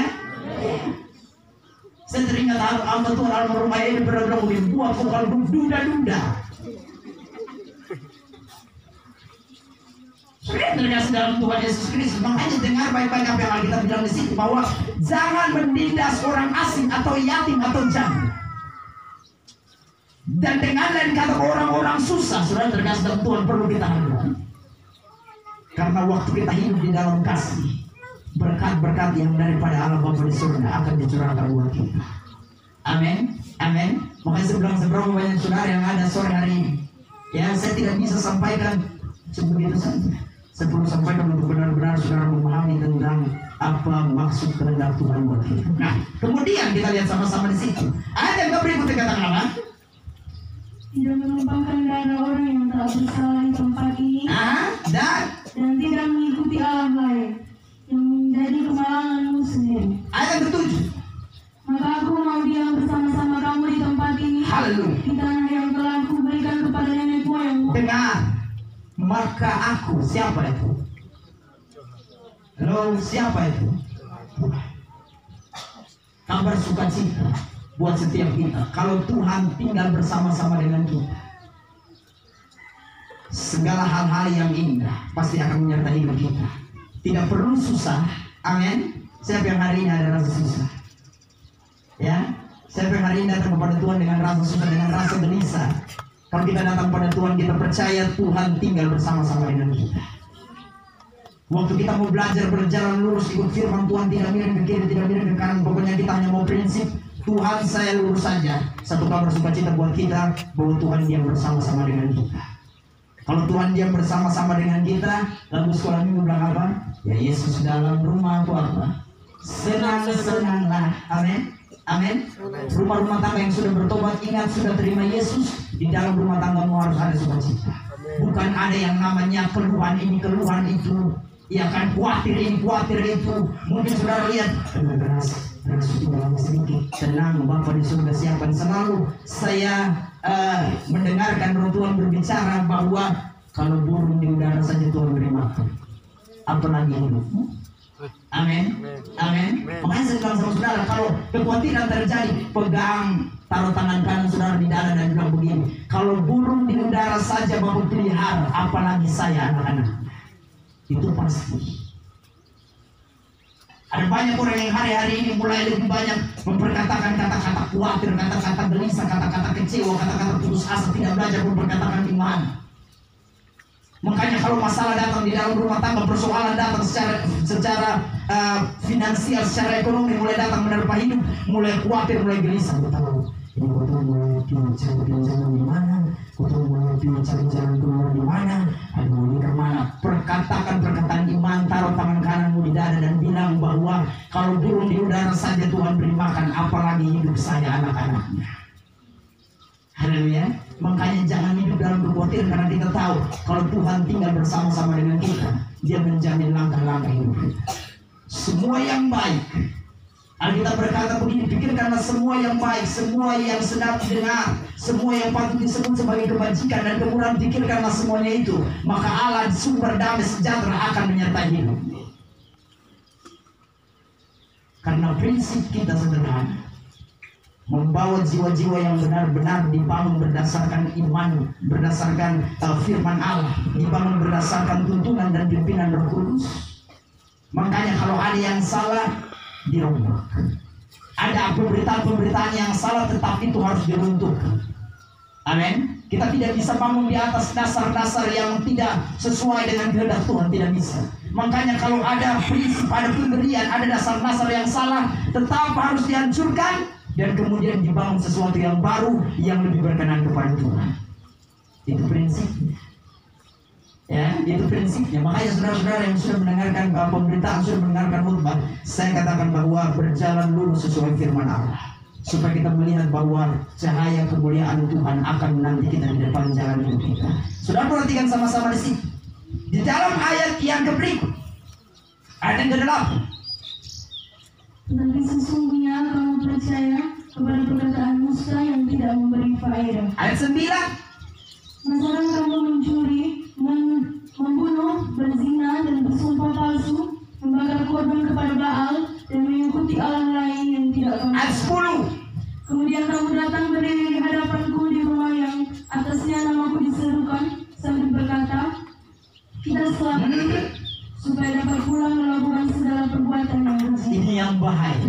Saya teringat hamba Tuhan almarhum ayah ini pernah bilang begini, buat kau kalau duda-duda. Terkasih dalam Tuhan Yesus Kristus, makanya dengar baik-baik apa yang Alkitab bilang di situ, bahwa jangan menindas orang asing atau yatim atau janda. Dan dengan lain kata orang-orang susah, saudara terkasih dalam Tuhan, perlu kita hargai. Karena waktu kita hidup di dalam kasih, berkat-berkat yang daripada Allah Bapa di surga akan dicurahkan buat kita. Amin, amin. Makanya saya bilang seberapa banyak saudara yang ada sore hari ini, ya saya tidak bisa sampaikan sebegitu saja. Saya perlu sampaikan untuk benar-benar saudara memahami tentang apa maksud kehendak Tuhan buat kita. Nah, kemudian kita lihat sama-sama di situ. Ada yang berikut dikatakan apa? Tidak menumpahkan darah orang yang tak bersalah di tempat ini, Ah, dan dan tidak mengikuti Allah lain yang menjadi kemalanganmu sendiri. ayat ketujuh. Maka aku mau diam bersama-sama kamu di tempat ini, Haleluya. di tanah yang telah aku berikan kepada nenek moyangmu. Dengar, maka aku, siapa itu? Halo, siapa itu? Kabar sukacita buat setiap kita kalau Tuhan tinggal bersama-sama dengan kita. Segala hal-hal yang indah pasti akan menyertai hidup kita. Tidak perlu susah. Amin. Siapa yang hari ini ada rasa susah? Ya, siapa yang hari ini datang kepada Tuhan dengan rasa susah, dengan rasa gelisah? Kalau kita datang pada Tuhan, kita percaya Tuhan tinggal bersama-sama dengan kita. Waktu kita mau belajar berjalan lurus ikut firman Tuhan, tidak miring ke kiri, tidak miring ke kanan, pokoknya kita hanya mau prinsip Tuhan saya lurus saja. Satu kabar sukacita buat kita bahwa Tuhan diam bersama-sama dengan kita. Kalau Tuhan diam bersama-sama dengan kita, lalu sekolah minggu bilang apa? Ya Yesus dalam rumah itu apa? Senang-senanglah. Amin. Amin. Rumah-rumah tangga yang sudah bertobat, ingat sudah terima Yesus, di dalam rumah tanggamu harus ada sukacita. Bukan ada yang namanya keluhan ini, keluhan itu. Ya kan, khawatir ini, khawatir itu. Mungkin saudara lihat, keras, keras itu dalam sedikit. Tenang, Bapa di surga siapkan. Selalu saya uh, mendengarkan roh Tuhan berbicara bahwa kalau burung di udara saja Tuhan beri makan, apalagi hidupmu. Amin, amin. Makanya saya bilang sama saudara, kalau kekhawatiran terjadi, pegang, taruh tangan kanan saudara di dada dan bilang begini, kalau burung di udara saja Bapak pelihara, apalagi saya anak-anak. Itu pasti. Ada banyak orang yang hari-hari ini mulai lebih banyak memperkatakan kata-kata khawatir, kata-kata gelisah, kata-kata kecewa, kata-kata putus asa, tidak belajar memperkatakan iman. Makanya kalau masalah datang di dalam rumah tangga, persoalan datang secara secara uh, finansial, secara ekonomi, mulai datang menerpa hidup, mulai khawatir, mulai gelisah. Betul. Ini betul mulai pinjam-pinjam di mana? Betul mulai pinjam-pinjam keluar di mana? Aduh, ini kemana? Perkatakan perkataan iman, taruh tangan kananmu di dada dan bilang bahwa kalau burung di udara saja Tuhan beri makan, apalagi hidup saya anak-anaknya. Haleluya. Makanya jangan hidup dalam kekhawatiran, karena kita tahu kalau Tuhan tinggal bersama-sama dengan kita, Dia menjamin langkah-langkah hidup kita. Semua yang baik, Alkitab berkata begini, pikirkanlah semua yang baik, semua yang sedap didengar, semua yang patut disebut sebagai kebajikan dan kemurahan, pikirkanlah semuanya itu, maka Allah sumber damai sejahtera akan menyertai hidup. Karena prinsip kita sederhana, membawa jiwa-jiwa yang benar-benar dibangun berdasarkan iman, berdasarkan uh, firman Allah, dibangun berdasarkan tuntunan dan pimpinan Roh Kudus. Makanya kalau ada yang salah, dirombak. Ada pemberitaan-pemberitaan yang salah, tetap itu harus diruntuhkan. Amin. Kita tidak bisa bangun di atas dasar-dasar yang tidak sesuai dengan kehendak Tuhan, tidak bisa. Makanya kalau ada prinsip, ada pemberian, ada dasar-dasar yang salah, tetap harus dihancurkan dan kemudian dibangun sesuatu yang baru yang lebih berkenan kepada Tuhan. Itu prinsipnya. Ya, itu prinsipnya. Makanya saudara-saudara yang sudah mendengarkan uh, pemberitaan, sudah mendengarkan khotbah, saya katakan bahwa berjalan lurus sesuai firman Allah, supaya kita melihat bahwa cahaya kemuliaan Tuhan akan menanti kita di depan jalan hidup kita. Saudara perhatikan sama-sama di sini. Di dalam ayat yang berikut, ayat yang kedelapan. Tetapi sesungguhnya kamu percaya kepada perkataan Musa yang tidak memberi faedah. Ayat sembilan. Masalah kamu mencuri, mem- membunuh, berzina dan bersumpah palsu, membakar korban kepada Baal dan mengikuti Allah lain yang tidak kamu. Ayat sepuluh. Kemudian kamu datang berdiri di hadapanku di rumah yang atasnya namaku diserukan sambil berkata, kita selamat, Hmm. supaya dapat pulang melakukan segala perbuatan yang bersih. Ini yang bahaya.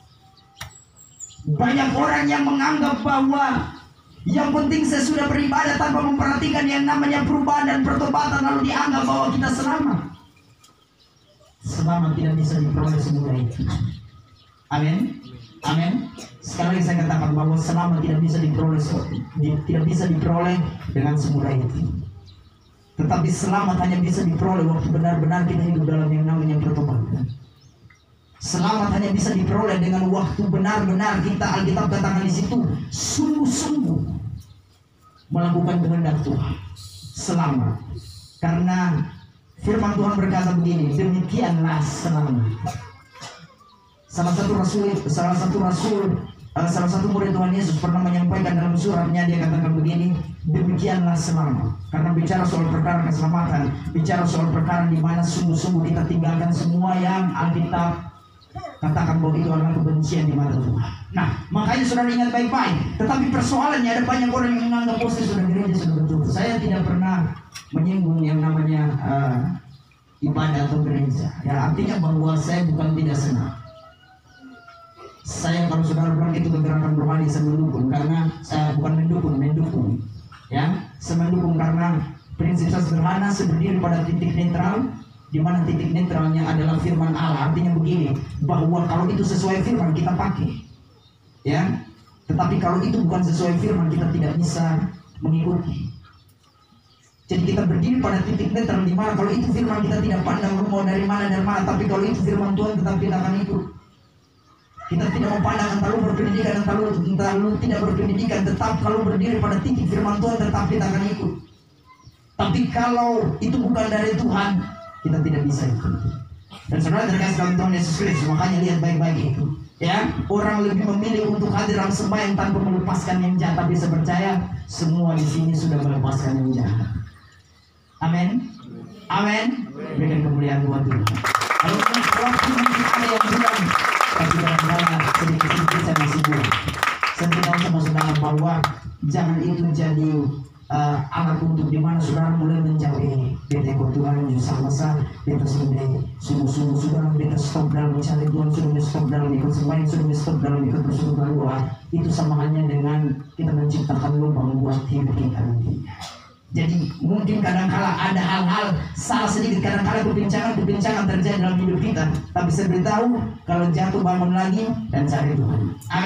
Banyak orang yang menganggap bahwa yang penting saya sudah beribadah tanpa memperhatikan yang namanya perubahan dan pertobatan, lalu dianggap bahwa kita selamat. Selamat tidak bisa diperoleh semudah itu. Amin. Amin. Sekali lagi saya katakan bahwa selamat tidak bisa diperoleh di- tidak bisa diperoleh dengan semudah itu. Tetapi selamat hanya bisa diperoleh waktu benar-benar kita hidup dalam yang namanya pertobatan. Selamat hanya bisa diperoleh dengan waktu benar-benar kita, Alkitab katakan di situ, sungguh-sungguh melakukan kehendak Tuhan. Selamat. Karena firman Tuhan berkata begini, demikianlah selamat. Salah satu rasul, salah satu rasul, uh, salah satu murid Tuhan Yesus pernah menyampaikan dalam suratnya, dia katakan begini, demikianlah selamat. Karena bicara soal perkara keselamatan, bicara soal perkara di mana sungguh-sungguh kita tinggalkan semua yang Alkitab katakan bahwa itu adalah kebencian di mata Tuhan. Nah, makanya saudara ingat baik-baik. Tetapi persoalannya ada banyak orang yang menganggap posisi sudah gereja sudah betul. Saya tidak pernah menyinggung yang namanya uh, ibadah atau gereja. Ya, artinya bahwa saya bukan tidak senang. Saya kalau saudara bilang itu kegerakan rohani, saya mendukung, karena saya bukan mendukung, mendukung. Ya, saya mendukung karena prinsip saya sederhana, saya berdiri pada titik netral, di mana titik netralnya adalah firman Allah. Artinya begini, bahwa kalau itu sesuai firman kita pakai, ya. Tetapi kalau itu bukan sesuai firman kita tidak bisa mengikuti. Jadi kita berdiri pada titik netral di mana kalau itu firman kita tidak pandang mau dari mana dan mana, tapi kalau itu firman Tuhan tetap kita akan ikut. Kita tidak memandang entah lu berpendidikan, entah lu, entah lu tidak berpendidikan, tetap kalau berdiri pada titik firman Tuhan tetap kita akan ikut. Tapi kalau itu bukan dari Tuhan, kita tidak bisa ikut. Dan saudara terkasih dalam Tuhan Yesus Kristus, makanya lihat baik-baik itu. Ya, orang lebih memilih untuk hadir dalam sembahyang tanpa melepaskan yang jahat, tapi saya percaya semua di sini sudah melepaskan yang jahat. Amin. Amin. Berikan kemuliaan buat Tuhan. Kalau mungkin ada yang bilang, tapi kadang-kadang sedikit-sedikit saya masih buat. Saya beritahu sama saudara bahwa jangan itu jadi uh, alat untuk dimana saudara mulai menjauhi beta ikut Tuhan, sama-sama beta sudah sungguh-sungguh sudah beta stop dalam mencari Tuhan, sudah stop dalam ikut sembahyang, sudah stop dalam ikut bersekutu doa. Itu sama hanya dengan kita menciptakan lubang buat hidup kita nanti. Jadi mungkin kadang-kala ada hal-hal salah sedikit, kadang-kala kebincangan-kebincangan terjadi dalam hidup kita. Tapi saya beritahu kalau jatuh bangun lagi dan cari Tuhan. Amin.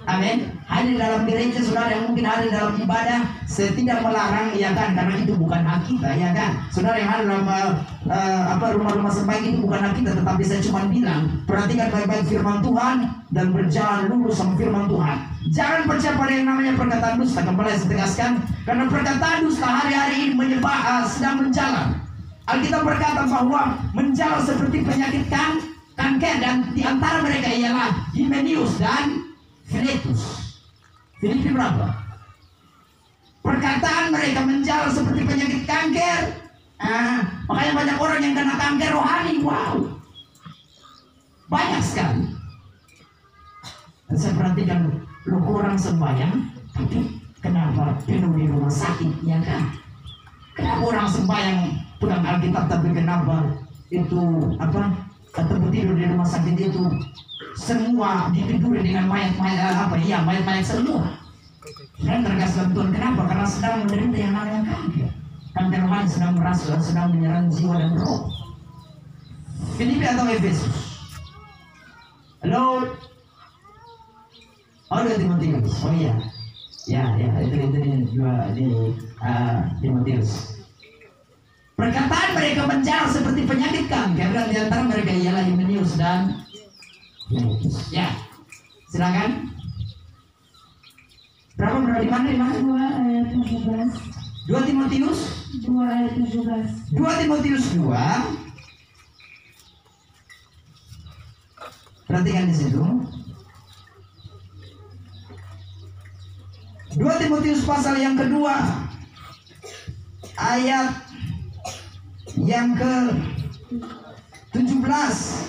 Amin. Hadir dalam gereja, saudara yang mungkin hadir dalam ibadah, saya tidak melarang, ya kan, karena itu bukan hak kita, ya kan. Saudara yang hadir dalam uh, uh, apa rumah-rumah sembahyang itu bukan hak kita, tetapi saya cuma bilang, perhatikan baik-baik firman Tuhan dan berjalan lurus sama firman Tuhan. Jangan percaya pada yang namanya perkataan dusta. Kembali saya tegaskan, karena perkataan dusta hari-hari ini menyebab uh, sedang menjalan. Alkitab berkata bahwa menjalar seperti penyakit kan, kanker, dan di antara mereka ialah Himenius dan Filetus. Filipi berapa? Perkataan mereka menjalar seperti penyakit kanker. Ah, makanya banyak orang yang kena kanker rohani. Wow, banyak sekali. Dan saya perhatikan, lu orang sembahyang, tapi kenapa penuh di rumah sakit, ya kan? Kenapa orang sembahyang pegang Alkitab, tapi kenapa itu apa? Atau tidur di rumah sakit itu semua ditiduri dengan mayat-mayat apa ya, mayat-mayat semua. Dan tergas dalam Tuhan. Kenapa? Karena sedang menderita yang namanya kanker. Kanker rohani sedang merasuk, sedang menyerang jiwa dan roh. Filipi atau Efesus? Halo? Oh, dua Timotius. Oh iya, ya, ya, itu itu di dua di uh, Timotius. Perkataan mereka menjalar seperti penyakit kanker, dan di antara mereka ialah Himenius dan Filetus. Ya, silakan. Berapa berapa di mana di mana? dua ayat tujuh belas. dua Timotius. dua ayat tujuh belas. dua Timotius dua. Perhatikan di situ. dua Timotius pasal yang kedua ayat yang ke tujuh belas.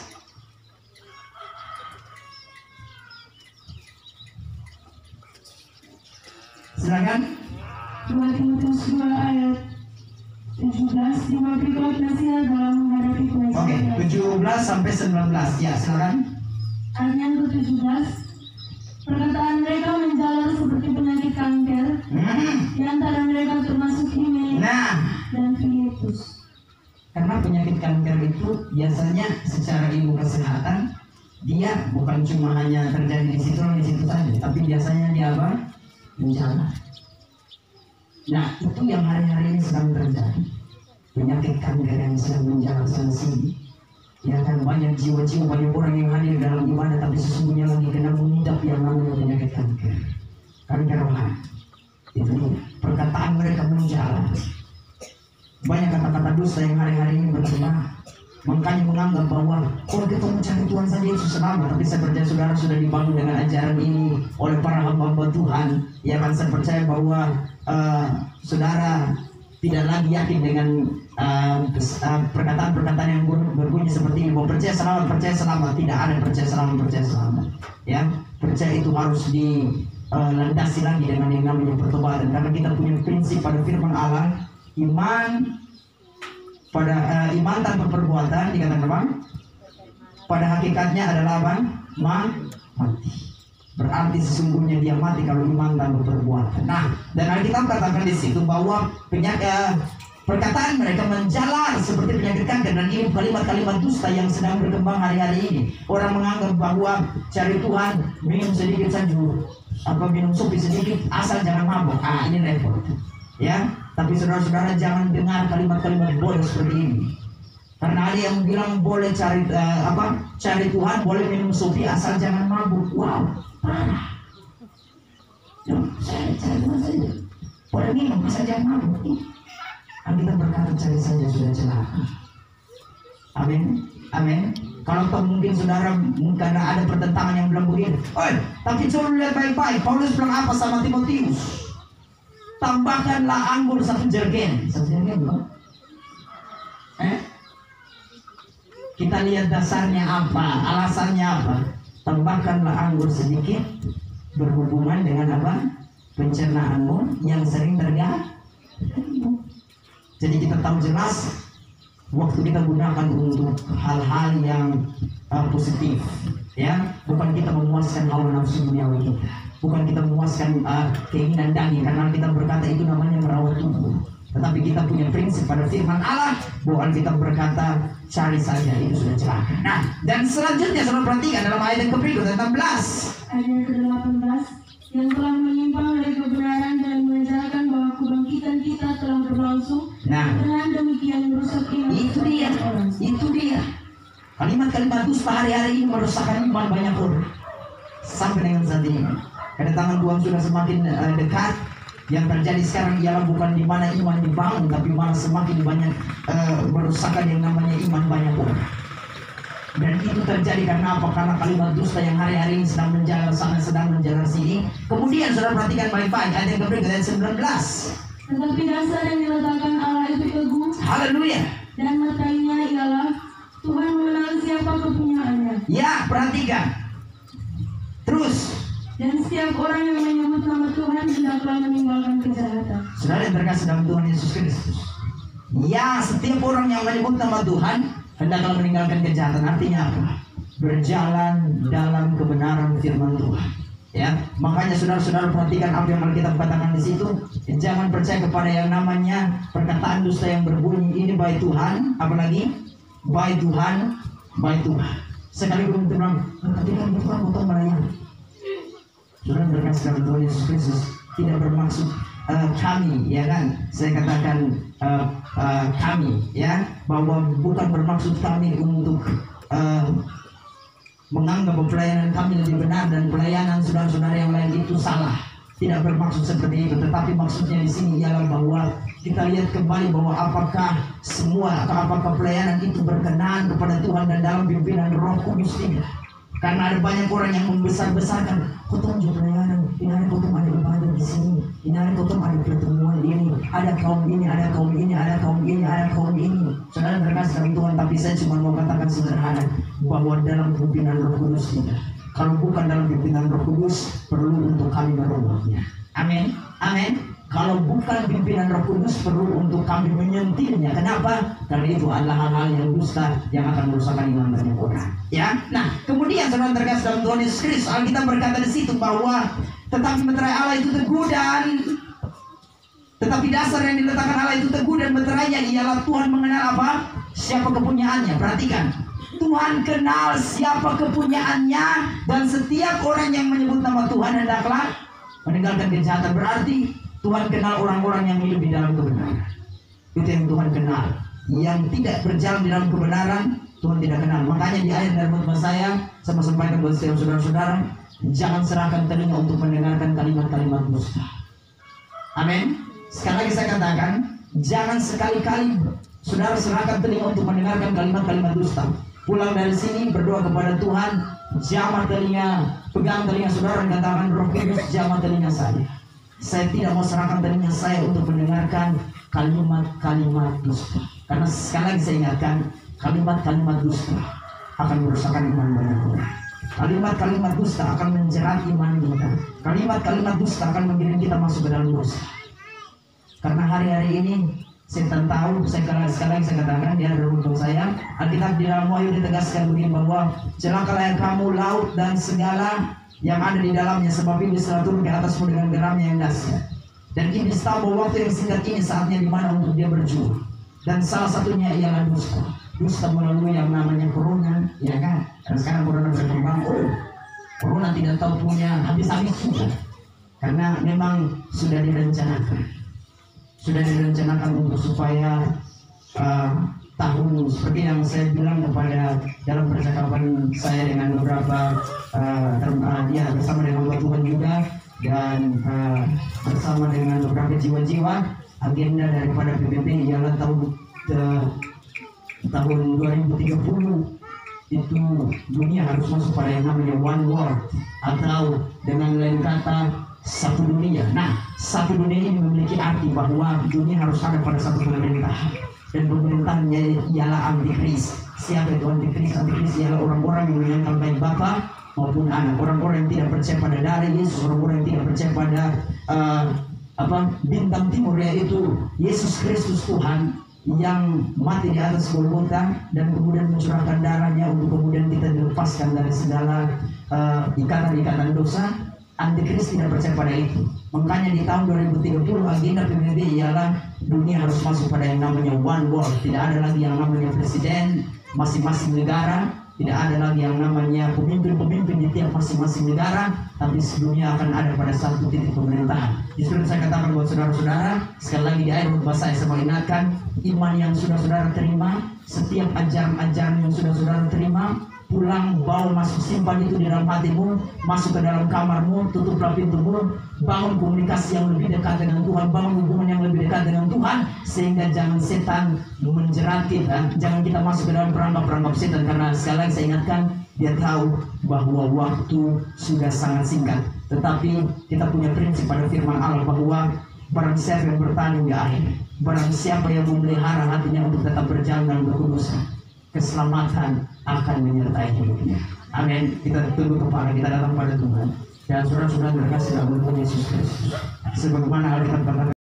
Silakan. dua Timotius dua ayat tujuh belas. Diberikan nasihat dalam menghadapi Oke, okay, tujuh belas sampai sembilan belas. Ya, silakan. Ayat yang ke tujuh belas. Perkataan mereka menjalar seperti penyakit kanker. Hmm. Di antara mereka termasuk Himenius Nah, dan Filetus. karena penyakit kanker itu biasanya secara ilmu kesehatan dia bukan cuma hanya terjadi di situ di situ saja, tapi biasanya dia apa? Menjalar. Nah, itu yang hari-hari ini sedang terjadi. Penyakit kanker yang sedang menjalar sana sini. Ya kan, banyak jiwa-jiwa, banyak orang yang hadir dalam ibadah, tapi sesungguhnya lagi kena mengidap yang namanya penyakit kanker. Kanker rohani. Itu dia. Perkataan mereka menjalar. Banyak kata-kata dusta yang hari-hari ini berkembang. Makanya menganggap bahwa kalau kita mencari Tuhan saja itu selamat. Tapi saya percaya saudara sudah dibangun dengan ajaran ini oleh para hamba-hamba Tuhan. Ya kan, saya percaya bahwa uh, saudara tidak lagi yakin dengan uh, uh, perkataan-perkataan yang berbunyi seperti ini. Bahwa percaya selamat, percaya selamat. Tidak ada percaya selamat, percaya selamat. Ya, percaya itu harus dilandasi uh, lagi dengan yang namanya pertobatan. Karena kita punya prinsip pada firman Allah, iman pada uh, iman tanpa perbuatan dikatakan apa? Pada hakikatnya adalah apa? Mati. Berarti sesungguhnya dia mati kalau iman tanpa perbuatan. Nah, dan Alkitab katakan di situ bahwa penyakit uh, perkataan mereka menjalar seperti penyakit kanker, dan ini kalimat-kalimat dusta yang sedang berkembang hari-hari ini. Orang menganggap bahwa cari Tuhan minum sedikit saja, atau minum kopi sedikit asal jangan mabuk. Ah, ini repot. Ya, tapi saudara-saudara jangan dengar kalimat-kalimat bodoh seperti ini. Karena ada yang bilang boleh cari uh, apa? Cari Tuhan, boleh minum kopi asal jangan mabuk. Wow, parah. Yo, saya cari Tuhan saja. Boleh minum asal jangan mabuk. Kan kita berkata cari saja sudah celaka. Amin, amin. Kalau toh mungkin saudara karena ada pertentangan yang bilang begini, oh, tapi coba lihat baik-baik. Paulus bilang apa sama Timotius? Tambahkanlah anggur satu jergen. Satu jergen belum? Eh? Kita lihat dasarnya apa, alasannya apa. Tambahkanlah anggur sedikit berhubungan dengan apa? Pencernaanmu yang sering terganggu. Jadi kita tahu jelas waktu kita gunakan untuk hal-hal yang uh, positif, ya, bukan kita memuaskan hawa nafsu duniawi kita, bukan kita memuaskan uh, keinginan daging, karena kita berkata itu namanya merawat tubuh. Tetapi kita punya prinsip pada firman Allah bahwa kita berkata cari saja, itu sudah celaka. Nah, dan selanjutnya saudara perhatikan dalam ayat yang ke-berikut enam belas. Ayat yang ke-delapan belas, yang telah menyimpang dari kebenaran dan mengajarkan bahwa kebangkitan kita telah berlangsung. Nah, dengan demikian merusak iman. Itu dia, orang. itu dia. Kalimat-kalimat dusta hari-hari ini merusakkan iman banyak orang. Sampai dengan saat ini, kedatangan Tuhan sudah semakin uh, dekat. Yang terjadi sekarang ialah bukan di mana iman dibangun, tapi malah semakin banyak uh, merusakkan yang namanya iman banyak orang. Dan itu terjadi karena apa? Karena kalimat dusta yang hari-hari ini sedang menjalar sana, sedang menjalar sini. Kemudian saudara perhatikan baik-baik ayat yang ke-berikut, ayat sembilan belas. Tetapi dasar yang diletakkan Allah itu teguh. Haleluya. Dan matanya ialah Tuhan mengenal siapa kepunyaannya. Ya, perhatikan. Terus. Dan setiap orang yang menyebut nama Tuhan hendaklah meninggalkan kejahatan. Saudara yang terkasih dalam Tuhan Yesus Kristus. Ya, setiap orang yang menyebut nama Tuhan hendaklah meninggalkan kejahatan. Artinya apa? Berjalan dalam kebenaran firman Tuhan. Ya, makanya saudara-saudara perhatikan apa yang Alkitab katakan di situ. Jangan percaya kepada yang namanya perkataan dusta yang berbunyi ini baik Tuhan, apalagi baik Tuhan, baik Tuhan. Sekali belum bilang, tapi kan Tuhan bukan melayani. Saudara berkasih dalam Tuhan Yesus Kristus tidak bermaksud uh, kami, ya kan? Saya katakan uh, uh, kami, ya, bahwa bukan bermaksud kami untuk uh, menganggap pelayanan kami lebih benar dan pelayanan saudara-saudara yang lain itu salah. Tidak bermaksud seperti itu, tetapi maksudnya di sini ialah bahwa kita lihat kembali bahwa apakah semua atau apakah pelayanan itu berkenan kepada Tuhan dan dalam pimpinan Roh Kudus tidak. Karena ada banyak orang yang membesar-besarkan, kotong juga pelayanan, ini ada kotong ada ibadah di sini, ini ada kotong ada pertemuan ini, ada kaum ini, ada kaum ini, ada kaum ini, ada kaum ini. Saudara terkasih dalam Tuhan, tapi saya cuma mau katakan sederhana bahwa dalam pimpinan Roh Kudus tidak. Kalau bukan dalam pimpinan Roh Kudus, perlu untuk kami merubahnya. Amin, amin. Kalau bukan pimpinan Roh Kudus, perlu untuk kami menyentilnya. Kenapa? Karena itu adalah hal-hal yang dusta yang akan merusakkan iman banyak orang. Ya, nah kemudian saudara terkasih dalam Tuhan Yesus Kristus, Alkitab berkata di situ bahwa tetapi meterai Allah itu teguh dan tetapi dasar yang diletakkan Allah itu teguh dan meterainya ialah Tuhan mengenal apa? Siapa kepunyaannya. Perhatikan, Tuhan kenal siapa kepunyaannya, dan setiap orang yang menyebut nama Tuhan hendaklah meninggalkan kejahatan. Berarti Tuhan kenal orang-orang yang hidup di dalam kebenaran. Itu yang Tuhan kenal. Yang tidak berjalan di dalam kebenaran, Tuhan tidak kenal. Makanya di ayat dari khotbah saya, saya sampaikan buat setiap saudara-saudara, jangan serahkan telinga untuk mendengarkan kalimat-kalimat dusta. Amin. Sekali lagi saya katakan, jangan sekali-kali saudara serahkan telinga untuk mendengarkan kalimat-kalimat dusta. Pulang dari sini berdoa kepada Tuhan, jamah telinga, pegang telinga saudara dan katakan, Roh Kudus jamah telinga saya. Saya tidak mau serahkan telinga saya untuk mendengarkan kalimat-kalimat dusta. Karena sekali lagi saya ingatkan, kalimat-kalimat dusta akan merusakkan iman banyak orang. Kalimat-kalimat dusta akan menjerat iman kita. Kalimat-kalimat dusta akan mengirim kita masuk ke dalam dosa. Karena hari-hari ini setan tahu, saya sekali lagi saya katakan di dalam untuk saya, Alkitab di dalam Wahyu ditegaskan begini bahwa celakalah kamu laut dan segala yang ada di dalamnya, sebab iblis telah turun ke atasmu dengan geramnya yang dahsyat. Dan iblis tahu bahwa waktu yang singkat ini saatnya di mana untuk dia berjuang. Dan salah satunya ialah dusta. Dusta melalui yang namanya corona, ya kan? Dan sekarang corona berkembang. Oh, corona tidak tahu punya habis-habis juga. Karena memang sudah direncanakan. Sudah direncanakan untuk supaya uh, tahun seperti yang saya bilang kepada dalam percakapan saya dengan beberapa uh, uh, ya bersama dengan Bapak Tuhan juga dan uh, bersama dengan beberapa jiwa-jiwa, agenda daripada P B B ialah tahun uh, tahun dua ribu tiga puluh itu dunia harus masuk pada yang namanya one world, atau dengan lain kata satu dunia. Nah, satu dunia ini memiliki arti bahwa dunia harus ada pada satu pemerintah, dan pemerintahnya ialah antikris. Siapa itu antikris? Antikris ialah orang-orang yang menyangkal baik bapa maupun anak, orang-orang yang tidak percaya pada darah Yesus, orang-orang yang tidak percaya pada uh, apa bintang timur, yaitu Yesus Kristus Tuhan yang mati di atas Golgota dan kemudian mencurahkan darahnya untuk kemudian kita dilepaskan dari segala uh, ikatan-ikatan dosa. Antikris tidak percaya pada itu. Makanya di tahun dua ribu tiga puluh agenda P B B ialah dunia harus masuk pada yang namanya one world. Tidak ada lagi yang namanya presiden masing-masing negara, tidak ada lagi yang namanya pemimpin-pemimpin di tiap masing-masing negara, tapi dunia akan ada pada satu titik pemerintahan. Justru saya katakan buat saudara-saudara, sekali lagi di akhir khotbah saya saya mau ingatkan, iman yang sudah saudara terima, setiap ajaran-ajaran yang sudah saudara terima, pulang bawa masuk, simpan itu di dalam hatimu, masuk ke dalam kamarmu, tutuplah pintumu, bangun komunikasi yang lebih dekat dengan Tuhan, bangun hubungan yang lebih dekat dengan Tuhan, sehingga jangan setan menjerat kita, jangan kita masuk ke dalam perangkap-perangkap setan, karena sekali lagi saya ingatkan, dia tahu bahwa waktu sudah sangat singkat. Tetapi kita punya prinsip pada firman Allah bahwa barang siapa yang bertanding di akhir, barang siapa yang memelihara hatinya untuk tetap berjalan dalam kekudusan, keselamatan akan menyertai hidupnya. Amin. Kita tunduk kepala, kita datang pada Tuhan. Dan saudara-saudara terkasih dalam Tuhan Yesus Kristus. Sebagaimana Alkitab katakan,